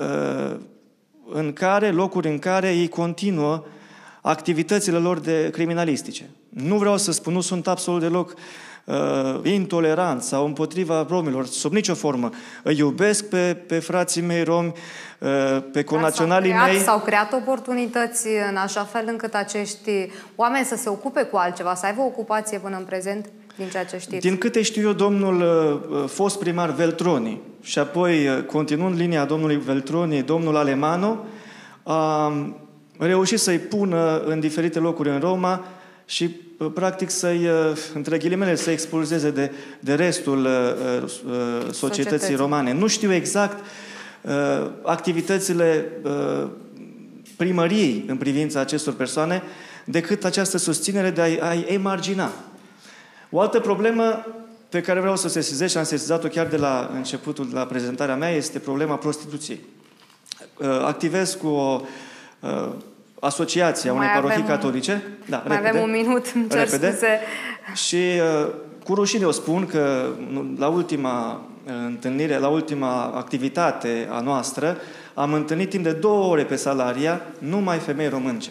în care, locuri în care ei continuă activitățile lor de criminalistice. Nu vreau să spun, nu sunt absolut deloc uh, intolerant sau împotriva romilor, sub nicio formă. Îi iubesc pe, pe frații mei romi, uh, pe conaționalii mei. S-au creat oportunități în așa fel încât acești oameni să se ocupe cu altceva, să aibă o ocupație până în prezent, din ceea ce știți? Din câte știu eu, domnul uh, fost primar Veltroni și apoi, uh, continuând linia domnului Veltroni, domnul Alemano, a uh, reușit să-i pună în diferite locuri în Roma și, practic, să-i, între ghilimele, să-i expulzeze de, de restul uh, societății, societății romane. Nu știu exact uh, activitățile uh, primăriei în privința acestor persoane, decât această susținere de a-i, a-i emargina. O altă problemă pe care vreau să o sesizez și am sesizat-o chiar de la începutul, de la prezentarea mea, este problema prostituției. Uh, activez cu o uh, asociația unei parohii catolice. Da, mai repede, avem un minut, îmi cer repede. scuze. Și uh, cu rușine o spun că la ultima întâlnire, la ultima activitate a noastră, am întâlnit timp de două ore pe Salaria numai femei românce.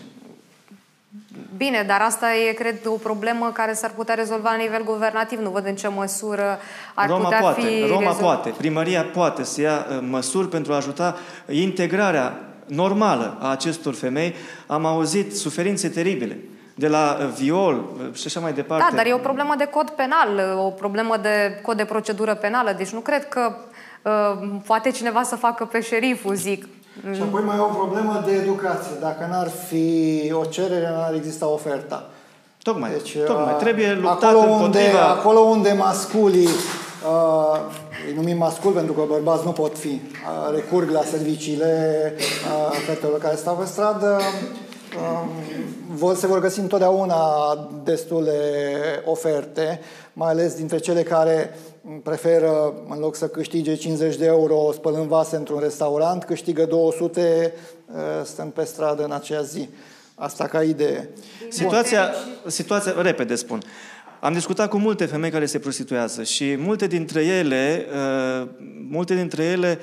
Bine, dar asta e, cred, o problemă care s-ar putea rezolva la nivel guvernativ. Nu văd în ce măsură ar Roma putea poate, fi Roma rezolv... poate, primăria poate să ia uh, măsuri pentru a ajuta integrarea normală a acestor femei. Am auzit suferințe teribile, de la viol și așa mai departe. Da, dar e o problemă de cod penal, o problemă de cod de procedură penală, deci nu cred că uh, poate cineva să facă pe șeriful, zic. Și apoi mai e o problemă de educație. Dacă n-ar fi o cerere, n-ar exista oferta. Tocmai, deci, tocmai. Trebuie luptat acolo împotriva... Unde, acolo unde masculii, uh, îi numim mascul pentru că bărbați nu pot fi, uh, recurg la serviciile uh, fetelor care stau pe stradă, uh, vor, se vor găsi întotdeauna destule oferte, mai ales dintre cele care preferă, în loc să câștige cincizeci de euro spălând vase într-un restaurant, câștigă două sute uh, stând pe stradă în acea zi. Asta ca idee. Situația, situația, repede spun, am discutat cu multe femei care se prostituează și multe dintre ele, uh, multe dintre ele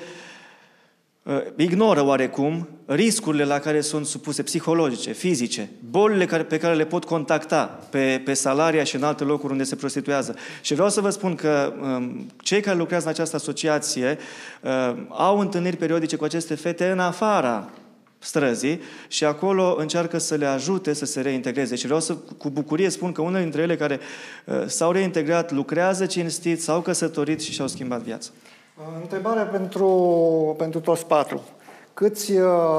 uh, ignoră oarecum riscurile la care sunt supuse, psihologice, fizice, bolile care, pe care le pot contacta pe, pe Salaria și în alte locuri unde se prostituează. Și vreau să vă spun că um, cei care lucrează în această asociație uh, au întâlniri periodice cu aceste fete în afara străzii și acolo încearcă să le ajute să se reintegreze. Și vreau să, cu bucurie, spun că unele dintre ele care uh, s-au reintegrat lucrează cinstit, s-au căsătorit și și-au schimbat viața. Întrebare pentru, pentru toți patru. Câți,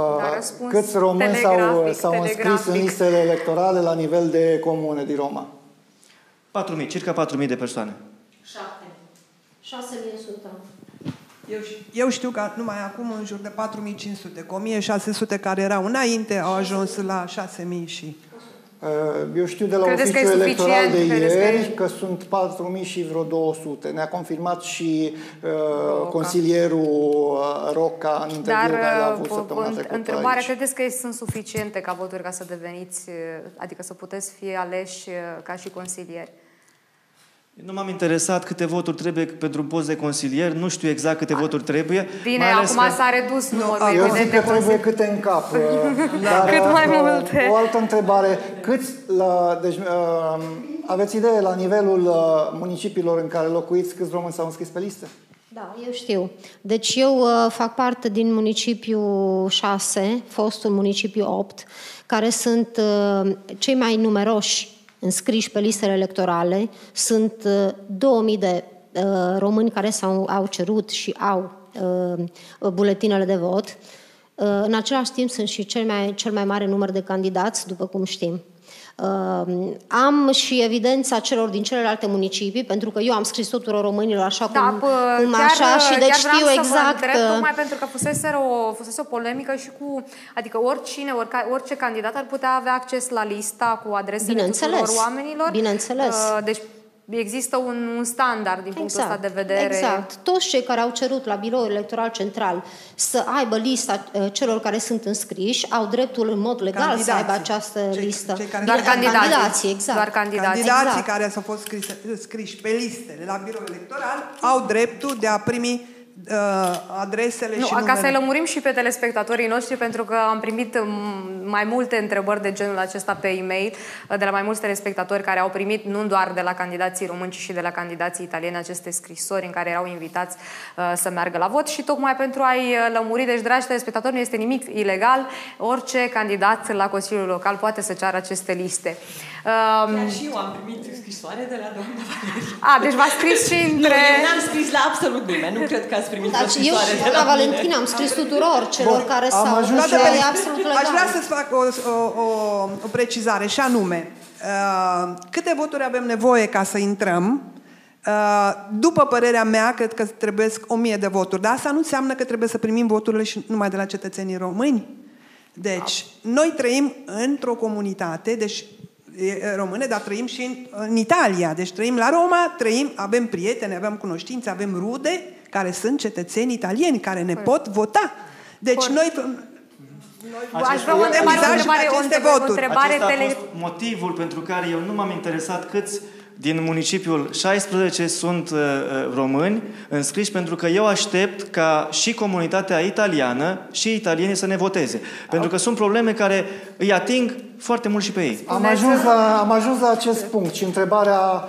câți români s-au, s-au înscris în listele electorale la nivel de comune din Roma? patru mii, circa patru mii de persoane. șapte. șase mii o sută. Eu, eu știu că numai acum în jur de patru mii cinci sute, cu o mie șase sute care erau înainte, au ajuns la șase mii și... Eu știu de la Credeți oficiul electoral de ieri că... că sunt patru mii și vreo două sute. Ne-a confirmat și uh, consilierul Roca în interviul care l-a avut săptămâna trecută. Întrebarea, credeți că sunt suficiente ca voturi ca să deveniți, adică să puteți fi aleși ca și consilieri? Nu m-am interesat câte voturi trebuie pentru un post de consilier, nu știu exact câte voturi trebuie. Bine, acum că... s-a redus numărul. Eu zic că trebuie câte în cap. Dar, cât mai multe. O altă întrebare. Câți, la, deci, aveți idee la nivelul municipiilor în care locuiți, câți români s-au înscris pe listă? Da, eu știu. Deci eu uh, fac parte din municipiul șase, fostul municipiu opt, care sunt uh, cei mai numeroși înscriși pe listele electorale. Sunt uh, două mii de uh, români care s-au, au cerut și au uh, buletinele de vot. În același timp sunt și cel mai, cel mai mare număr de candidați, după cum știm. Uh, am și evidența celor din celelalte municipii, pentru că eu am scris tuturor românilor așa da, cum, cum chiar, așa și deci știu exact întreb, că... Tocmai pentru că fusese o, fusese o polemică și cu... Adică oricine, orica, orice candidat ar putea avea acces la lista cu adresele tuturor oamenilor. Bineînțeles. Uh, deci există un, un standard din punctul exact, ăsta de vedere. Exact. Toți cei care au cerut la Biroul Electoral Central să aibă lista uh, celor care sunt înscriși au dreptul în mod legal candidații. Să aibă această cei, listă. Cei care Doar candidații. candidații, exact. Doar candidații. Candidații exact. care s-au fost scrise, scriși pe listele la Biroul Electoral au dreptul de a primi uh, adresele nu, și ca numele. să-i lămurim și pe telespectatorii noștri, pentru că am primit mai multe întrebări de genul acesta pe e-mail de la mai mulți telespectatori care au primit nu doar de la candidații români, ci și de la candidații italieni aceste scrisori în care erau invitați uh, să meargă la vot și tocmai pentru a-i lămuri, deci dragi telespectatori, nu este nimic ilegal, orice candidat la Consiliul Local poate să ceară aceste liste. Um, Chiar și eu am primit scrisoare de la doamna Valeria. A, deci v-a scris și între... Nu, eu n-am scris la absolut nimeni, nu cred că ați primit o scrisoare eu, de la doamna Valentina, am scris tuturor celor Bun, care s-au... absolut legal. Aș vrea să-ți fac o, o, o, o precizare, și anume, uh, câte voturi avem nevoie ca să intrăm? Uh, după părerea mea, cred că trebuie o mie de voturi, dar asta nu înseamnă că trebuie să primim voturile și numai de la cetățenii români. Deci, noi trăim într-o comunitate, deci române, dar trăim și în, în Italia. Deci trăim la Roma, trăim, avem prieteni, avem cunoștințe, avem rude care sunt cetățeni italieni, care ne Corect. pot vota. Deci Corect. noi... Aș vrea o întrebare, o întrebare, o întrebare, o întrebare Acesta tele... a fost motivul pentru care eu nu m-am interesat câți din municipiul șaisprezece sunt uh, români înscriși, pentru că eu aștept ca și comunitatea italiană și italienii să ne voteze. Pentru că sunt probleme care îi ating foarte mult și pe ei. Am ajuns la, am ajuns la acest punct și întrebarea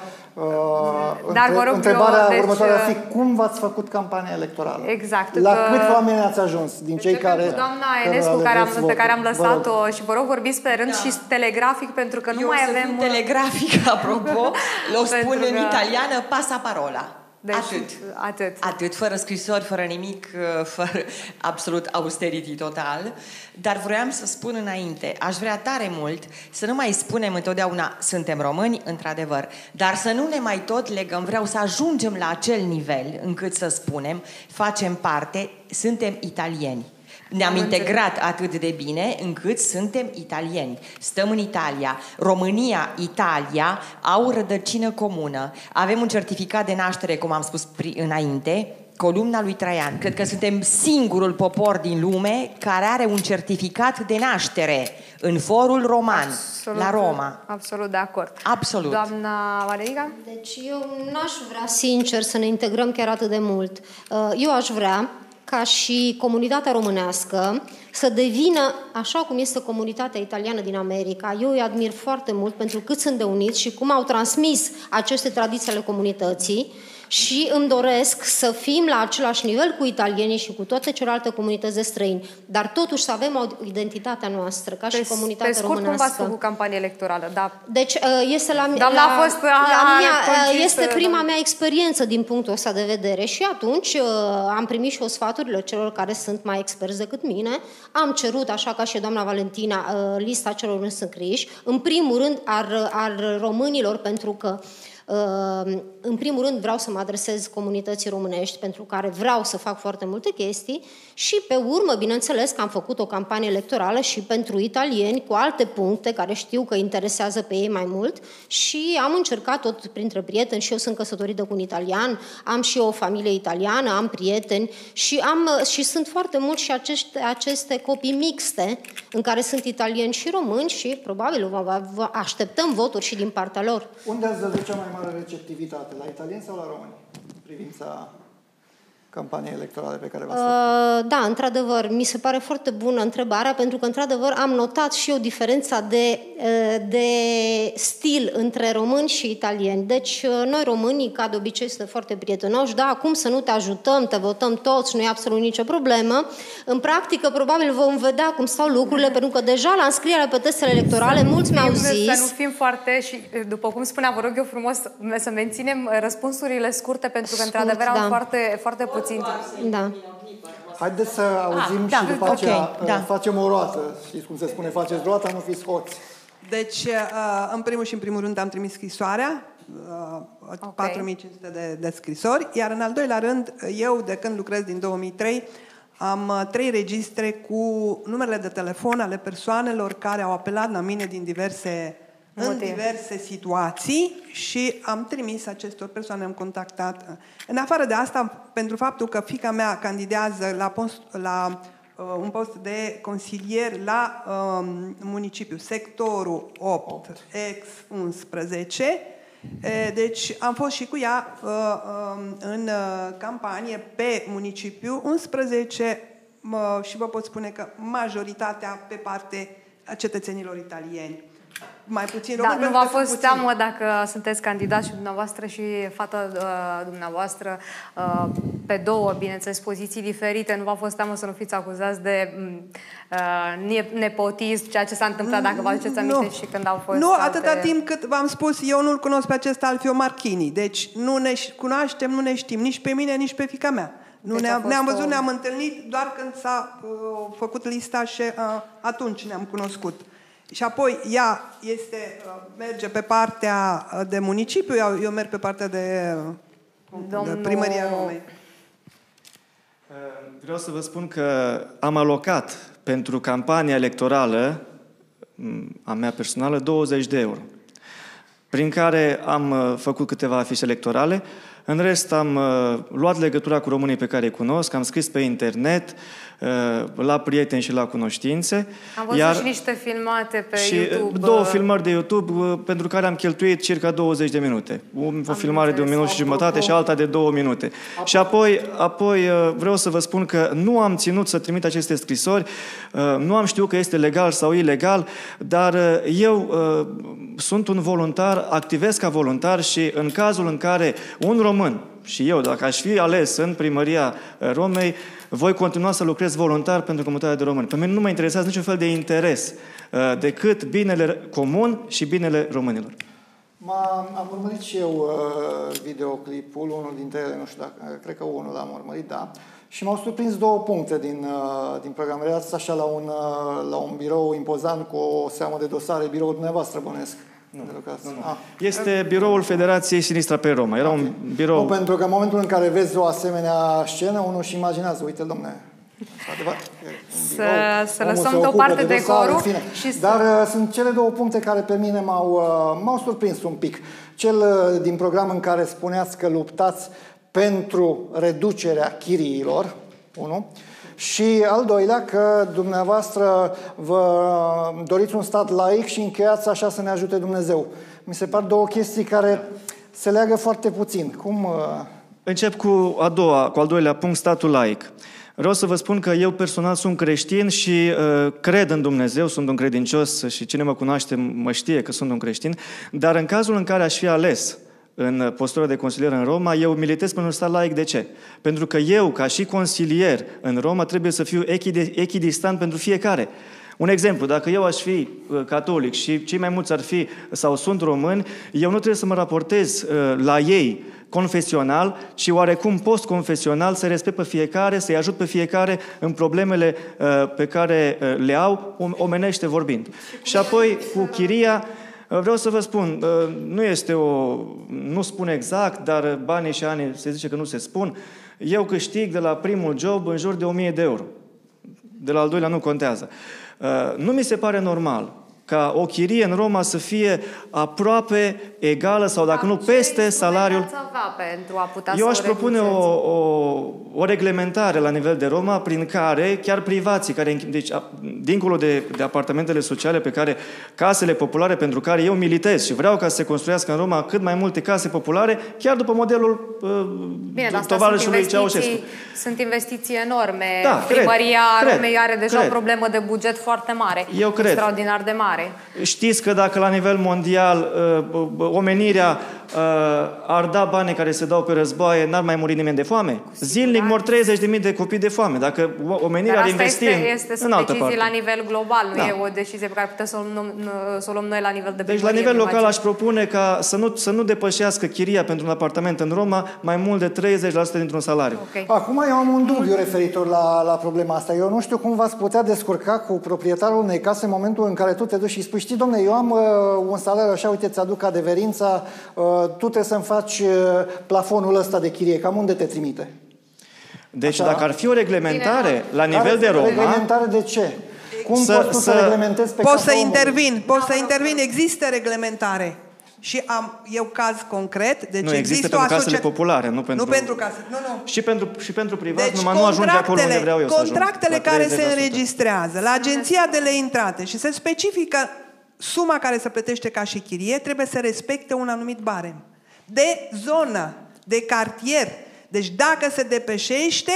Uh, Dar vă rog întrebarea eu, următoare deci, ar fi cum v-ați făcut campania electorală? Exact. La că... câți oameni ați ajuns din cei care... Cu doamna Enescu, care am, pe care am lăsat-o și vă rog vorbiți pe rând da. și telegrafic, pentru că nu eu mai să avem... telegrafic, apropo, o spun în că... italiană, pasaparola. Deci, atât. atât. Atât, fără scrisori, fără nimic, fără absolut austerity total. Dar vroiam să spun înainte, aș vrea tare mult să nu mai spunem întotdeauna suntem români, într-adevăr, dar să nu ne mai tot legăm, vreau să ajungem la acel nivel încât să spunem, facem parte, suntem italieni. Ne-am integrat atât de bine încât suntem italieni. Stăm în Italia. România, Italia au rădăcină comună. Avem un certificat de naștere, cum am spus înainte, columna lui Traian. Cred că suntem singurul popor din lume care are un certificat de naștere în forul roman, absolut, la Roma. Absolut de acord. Absolut. Doamna Valerica? Deci eu n-aș vrea, sincer, să ne integrăm chiar atât de mult. Eu aș vrea ca și comunitatea românească să devină așa cum este comunitatea italiană din America. Eu îi admir foarte mult pentru cât sunt de uniți și cum au transmis aceste tradiții ale comunității și îmi doresc să fim la același nivel cu italienii și cu toate celelalte comunități de străini, dar totuși să avem o identitatea noastră ca pe, și comunitatea pe scurt, românească. Cum v-ați făcut campanie electorală? Da. Deci este la, la, la, a fost, a, la mea, concis, este prima mea experiență din punctul ăsta de vedere și atunci am primit și o sfaturile celor care sunt mai experți decât mine. Am cerut, așa ca și doamna Valentina, lista celor înscriși, în primul rând al, al românilor, pentru că în primul rând vreau să mă adresez comunității românești pentru care vreau să fac foarte multe chestii și pe urmă, bineînțeles, că am făcut o campanie electorală și pentru italieni cu alte puncte care știu că interesează pe ei mai mult și am încercat tot printre prieteni și eu sunt căsătorită cu un italian, am și eu o familie italiană, am prieteni și, am, și sunt foarte mulți și aceste, aceste copii mixte în care sunt italieni și români și probabil așteptăm voturi și din partea lor. Unde ați văzut cea mai mare receptivitate? La italieni sau la români? În privința campaniei electorale pe care v-ați făcut? Da, într-adevăr, mi se pare foarte bună întrebarea, pentru că, într-adevăr, am notat și eu diferența de, de stil între români și italieni. Deci, noi românii, ca de obicei, suntem foarte prietenoși, da, acum să nu te ajutăm, te votăm toți, nu e absolut nicio problemă. În practică, probabil vom vedea cum stau lucrurile, pentru că deja la înscrierea pe testele electorale, mulți mi-au zis... Să nu fim foarte, și după cum spunea, vă rog eu frumos, să menținem răspunsurile scurte, pentru că, întradevăr, au da. foarte, foarte puțin. Da. Haideți să auzim ah, și da, după okay, aceea da. facem o roată. Știți cum se spune, faceți roata, nu fiți hoți. Deci, în primul și în primul rând am trimis scrisoarea, okay. patru mii cinci sute de, de scrisori, iar în al doilea rând, eu, de când lucrez din două mii trei, am trei registre cu numerele de telefon ale persoanelor care au apelat la mine din diverse, în diverse situații și am trimis acestor persoane, am contactat. În afară de asta, pentru faptul că fiica mea candidează la, post, la uh, un post de consilier la uh, municipiu, sectorul opt, ex unsprezece, deci am fost și cu ea în campanie pe municipiu unsprezece și vă pot spune că majoritatea pe parte a cetățenilor italieni. Mai puțin români. Da, nu v-a fost teamă dacă sunteți candidați și dumneavoastră și fata uh, dumneavoastră uh, pe două, bineînțeles, poziții diferite. Nu v-a fost teamă să nu fiți acuzați de uh, nepotism, ceea ce s-a întâmplat, dacă vă aduceți aminte, și când au fost... Nu, alte... atâta timp cât v-am spus, eu nu-l cunosc pe acesta Alfio Marchini. Deci nu ne cunoaștem, nu ne știm nici pe mine, nici pe fiica mea. Nu deci ne-am, ne-am văzut, o... ne-am întâlnit doar când s-a uh, făcut lista și uh, atunci ne-am cunoscut. Și apoi ea este, merge pe partea de municipiu, eu, eu merg pe partea de, Domnul... de primăria Romei. Vreau să vă spun că am alocat pentru campania electorală a mea personală douăzeci de euro, prin care am făcut câteva afișe electorale. În rest, am uh, luat legătura cu românii pe care îi cunosc, am scris pe internet, uh, la prieteni și la cunoștințe. Am văzut iar, și niște filmate pe și YouTube. două uh... filmări de YouTube uh, pentru care am cheltuit circa douăzeci de minute. O, o filmare de un minut și jumătate și alta de două minute. Apropo. Și apoi, apoi uh, vreau să vă spun că nu am ținut să trimit aceste scrisori, uh, nu am știut că este legal sau ilegal, dar uh, eu uh, sunt un voluntar, activez ca voluntar și în cazul în care un român și eu, dacă aș fi ales în primăria Romei, voi continua să lucrez voluntar pentru comunitatea de români. Pe mine nu mă interesează niciun fel de interes decât binele comun și binele românilor. Am urmărit și eu videoclipul, unul dintre ele, nu știu dacă, cred că unul l-am urmărit, da. Și m-au surprins două puncte din, din programele. Erați așa la un, la un birou impozant cu o seamă de dosare, biroul dumneavoastră, bănesc. Nu, nu, nu. Ah. Este biroul Federației Sinistra pe Roma. Era okay. un birou... Nu, pentru că în momentul în care vezi o asemenea scenă, unul își imaginează, uite, domne, să, să lăsăm deoparte de decorul. Și să... Dar uh, sunt cele două puncte care pe mine m-au, uh, m-au surprins un pic. Cel uh, din program în care spuneați că luptați pentru reducerea chiriilor, unu, și al doilea, că dumneavoastră vă doriți un stat laic și încheiați așa să ne ajute Dumnezeu. Mi se par două chestii care se leagă foarte puțin. Cum... Încep cu, a doua, cu al doilea punct, statul laic. Vreau să vă spun că eu personal sunt creștin și uh, cred în Dumnezeu, sunt un credincios și cine mă cunoaște mă știe că sunt un creștin, dar în cazul în care aș fi ales în postura de consilier în Roma, eu militez pentru un stat laic. De ce? Pentru că eu, ca și consilier în Roma, trebuie să fiu echidistant pentru fiecare. Un exemplu, dacă eu aș fi catolic și cei mai mulți ar fi sau sunt români, eu nu trebuie să mă raportez la ei confesional, ci oarecum post-confesional să respect pe fiecare, să-i ajut pe fiecare în problemele pe care le au, omenește vorbind. Și apoi, cu chiria, vreau să vă spun, nu este o... nu spun exact, dar banii și anii se zice că nu se spun. Eu câștig de la primul job în jur de o mie de euro. De la al doilea nu contează. Nu mi se pare normal ca o chirie în Roma să fie aproape egală sau, dacă nu, peste salariul... Pentru a putea Eu să aș propune o, o, o reglementare la nivel de Roma prin care chiar privații, care, deci, dincolo de, de apartamentele sociale pe care, casele populare pentru care eu militez și vreau ca să se construiască în Roma cât mai multe case populare, chiar după modelul uh, tovarășului Ceaușescu. Sunt investiții enorme. Da, Primăria cred, Romei are deja cred. o problemă de buget foarte mare. Eu cred. Extraordinar de mare. Știți că dacă la nivel mondial omenirea ar da banii care se dau pe războaie, n-ar mai muri nimeni de foame? Zilnic mor treizeci de mii de copii de foame. Dacă omenirea ar investi este, este în altă parte. la nivel global, nu da. e o decizie pe care putem să o luăm, să o luăm noi la nivel de Deci la nivel local aș propune ca să nu, să nu depășească chiria pentru un apartament în Roma mai mult de treizeci la sută dintr-un salariu. Okay. Acum eu am un dubiu referitor la, la problema asta. Eu nu știu cum v-ați putea descurca cu proprietarul unei case în momentul în care tu te duci și spui, știi, domne, eu am uh, un salariu așa, uite, ți-aduc adeverința, uh, tu trebuie să-mi faci uh, plafonul ăsta de chirie, cam unde te trimite? Deci așa? Dacă ar fi o reglementare la nivel de Roma... Reglementare de ce? Cum să, poți tu să, să reglementezi pe Pot casa să omului? intervin, pot să intervin, există reglementare. Și am eu caz concret, deci nu există, există pentru o casele asocia... populare, nu pentru... Nu pentru case, nu, nu. Și pentru, și pentru privat, deci numai nu ajunge acolo unde vreau eu să ajung. Contractele care se înregistrează la Agenția de Lei Intrate și se specifică suma care se plătește ca și chirie, trebuie să respecte un anumit barem. De zonă, de cartier. Deci dacă se depășește,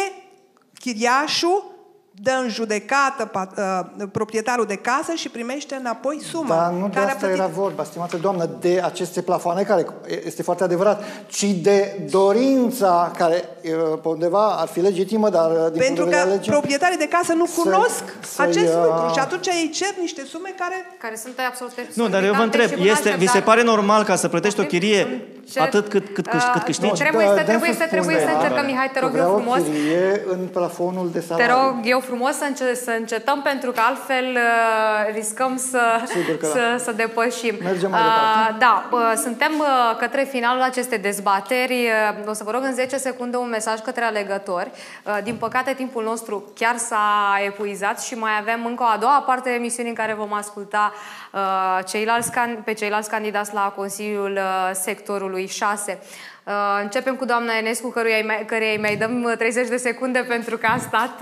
chiriașul dă în judecată uh, proprietarul de casă și primește înapoi suma. Dar nu de asta era vorba, stimată doamnă, de aceste plafoane, care este foarte adevărat, ci de dorința care pe undeva ar fi legitimă, dar din pentru că lege, proprietarii de casă nu cunosc să, acest să lucru și atunci ei cer niște sume care... Care sunt absolut Nu, dar eu vă întreb, este, vi se pare normal ca să plătești o chirie Ce? atât cât, cât, cât, cât câștigi? Trebuie să, trebuie să, trebuie să încercăm, Mihai, te rog eu frumos. în plafonul de Te salariu. rog eu frumos să, înce să încetăm, pentru că altfel uh, riscăm să, să, da. să depășim. Mergem mai departe. Uh, da, uh, suntem uh, către finalul acestei dezbateri. Uh, o să vă rog în zece secunde un mesaj către alegători. Uh, din păcate, timpul nostru chiar s-a epuizat și mai avem încă o a doua parte a emisiunii în care vom asculta uh, ceilalți can pe ceilalți candidați la Consiliul uh, Sectorului șase. Uh, începem cu doamna Enescu, căreia îi mai dăm treizeci de secunde pentru că a stat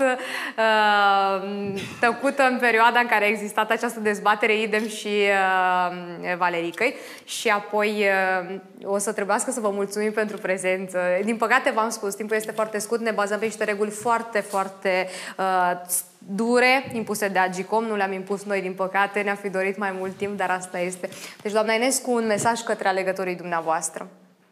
uh, tăcută în perioada în care a existat această dezbatere, idem și uh, Valericăi. Și apoi uh, o să trebuiască să vă mulțumim pentru prezență. Din păcate, v-am spus, timpul este foarte scurt, ne bazăm pe niște reguli foarte, foarte uh, dure, impuse de Agicom, nu le-am impus noi, din păcate, ne-am fi dorit mai mult timp, dar asta este. Deci, doamna Enescu, un mesaj către alegătorii dumneavoastră.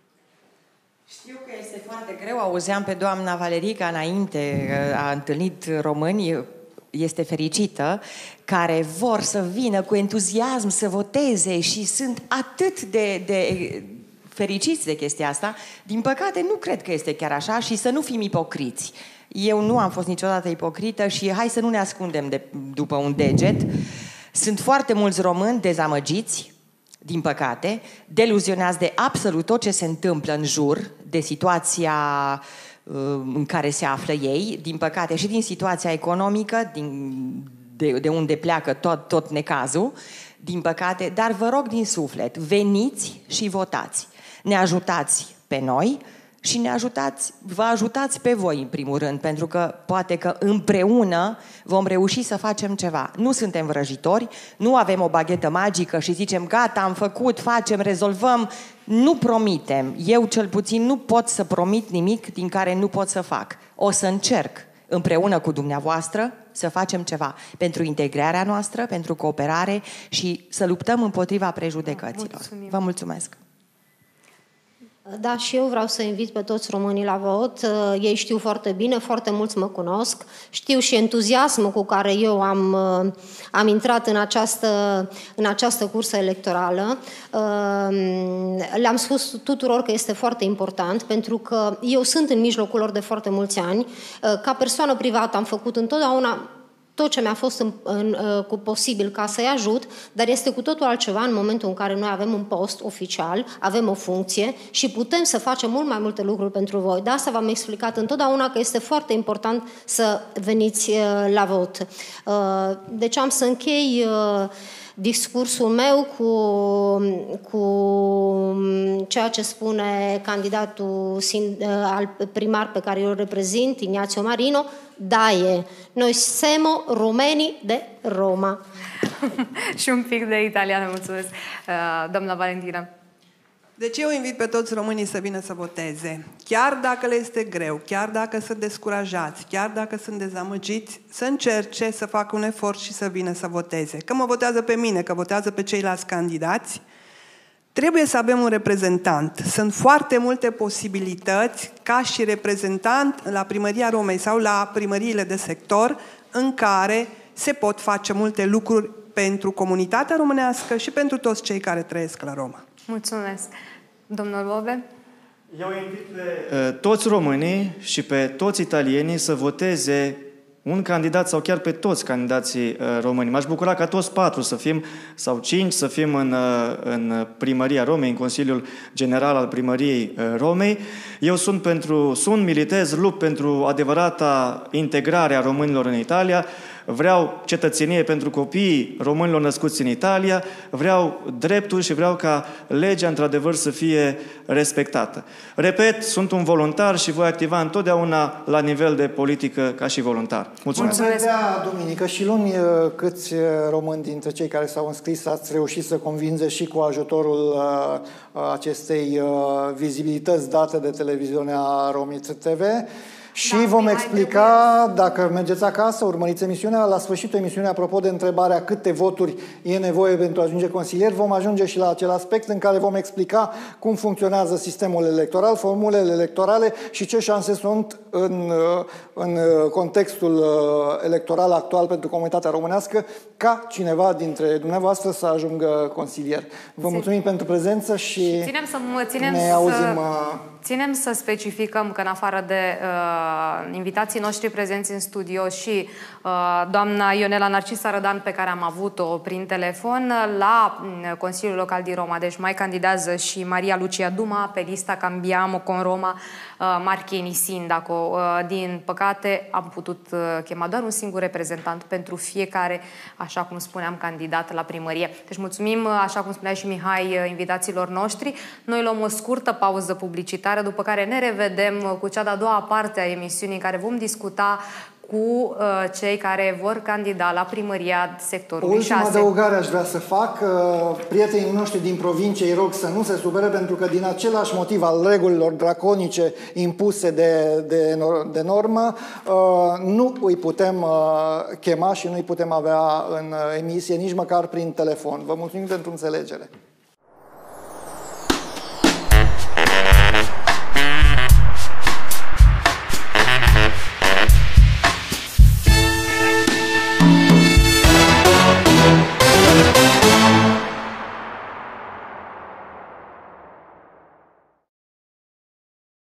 Știu că este foarte greu, auzeam pe doamna Valerica înainte, a întâlnit români, este fericită, care vor să vină cu entuziasm să voteze și sunt atât de, de fericiți de chestia asta. Din păcate, nu cred că este chiar așa și să nu fim ipocriți. Eu nu am fost niciodată ipocrită și hai să nu ne ascundem de, după un deget. Sunt foarte mulți români dezamăgiți, din păcate, deluzionați de absolut tot ce se întâmplă în jur, de situația uh, în care se află ei, din păcate și din situația economică, din, de, de unde pleacă tot, tot necazul, din păcate, dar vă rog din suflet, veniți și votați. Ne ajutați pe noi și ne ajutați, vă ajutați pe voi în primul rând, pentru că poate că împreună vom reuși să facem ceva. Nu suntem vrăjitori, nu avem o baghetă magică și zicem gata, am făcut, facem, rezolvăm. Nu promitem. Eu cel puțin nu pot să promit nimic din care nu pot să fac. O să încerc împreună cu dumneavoastră să facem ceva pentru integrarea noastră, pentru cooperare și să luptăm împotriva prejudecăților. Mulțumim. Vă mulțumesc! Da, și eu vreau să invit pe toți românii la vot. Ei știu foarte bine, foarte mulți mă cunosc. Știu și entuziasmul cu care eu am, am intrat în această, în această cursă electorală. Le-am spus tuturor că este foarte important, pentru că eu sunt în mijlocul lor de foarte mulți ani. Ca persoană privată am făcut întotdeauna tot ce mi-a fost în, în, cu posibil ca să-i ajut, dar este cu totul altceva în momentul în care noi avem un post oficial, avem o funcție și putem să facem mult mai multe lucruri pentru voi. De asta v-am explicat întotdeauna că este foarte important să veniți la vot. Deci am să închei discursul meu cu, cu ceea ce spune candidatul al primar pe care îl reprezint, Ignacio Marino. Daie, noi siamo romeni de Roma. Și un pic de italiană, mulțumesc. Doamna Valentina. Deci eu invit pe toți românii să vină să voteze. Chiar dacă le este greu, chiar dacă sunt descurajați, chiar dacă sunt dezamăgiți, să încerce să facă un efort și să vină să voteze. Că mă votează pe mine, că votează pe ceilalți candidați, Trebuie să avem un reprezentant. Sunt foarte multe posibilități ca și reprezentant la Primăria Romei sau la primăriile de sector în care se pot face multe lucruri pentru comunitatea românească și pentru toți cei care trăiesc la Roma. Mulțumesc. Domnul Bobe? Eu invit pe uh, toți românii și pe toți italienii să voteze un candidat sau chiar pe toți candidații uh, români. M-aș bucura ca toți patru să fim, sau cinci, să fim în, uh, în Primăria Romei, în Consiliul General al Primăriei uh, Romei. Eu sunt, pentru, sunt militez, lupt pentru adevărata integrare a românilor în Italia. Vreau cetățenie pentru copiii românilor născuți în Italia, vreau drepturi și vreau ca legea într-adevăr să fie respectată. Repet, sunt un voluntar și voi activa întotdeauna la nivel de politică ca și voluntar. Mulțumesc! Mulțumesc! Duminică și luni, câți români dintre cei care s-au înscris ați reușit să convingeți și cu ajutorul acestei vizibilități date de televiziunea Romit T V? Și da, vom explica, dacă mergeți acasă, urmăriți emisiunea, la sfârșitul emisiunii, apropo de întrebarea câte voturi e nevoie pentru a ajunge consilier, vom ajunge și la acel aspect în care vom explica cum funcționează sistemul electoral, formulele electorale și ce șanse sunt în, în contextul electoral actual pentru comunitatea românească ca cineva dintre dumneavoastră să ajungă consilier. Vă mulțumim pentru prezență și ținem să, ținem ne să... auzim... Ținem să specificăm că în afară de uh, invitații noștri prezenți în studio și uh, doamna Ionela Narcisa Rădan, pe care am avut-o prin telefon, la uh, Consiliul Local din Roma, deci mai candidează și Maria Lucia Duma pe lista Cambiamo con Roma, uh, Marcheni Sindaco. Uh, din păcate am putut uh, chema doar un singur reprezentant pentru fiecare, așa cum spuneam, candidat la primărie. Deci mulțumim, așa cum spunea și Mihai, invitațiilor noștri. Noi luăm o scurtă pauză publicitară, după care ne revedem cu cea de-a doua parte a emisiunii în care vom discuta cu uh, cei care vor candida la primăria sectorului șase. Ultima adăugare aș vrea să fac. Uh, prietenii noștri din provincie îi rog să nu se supere, pentru că din același motiv al regulilor draconice impuse de, de, de normă, uh, nu îi putem uh, chema și nu îi putem avea în emisie, nici măcar prin telefon. Vă mulțumim pentru înțelegere.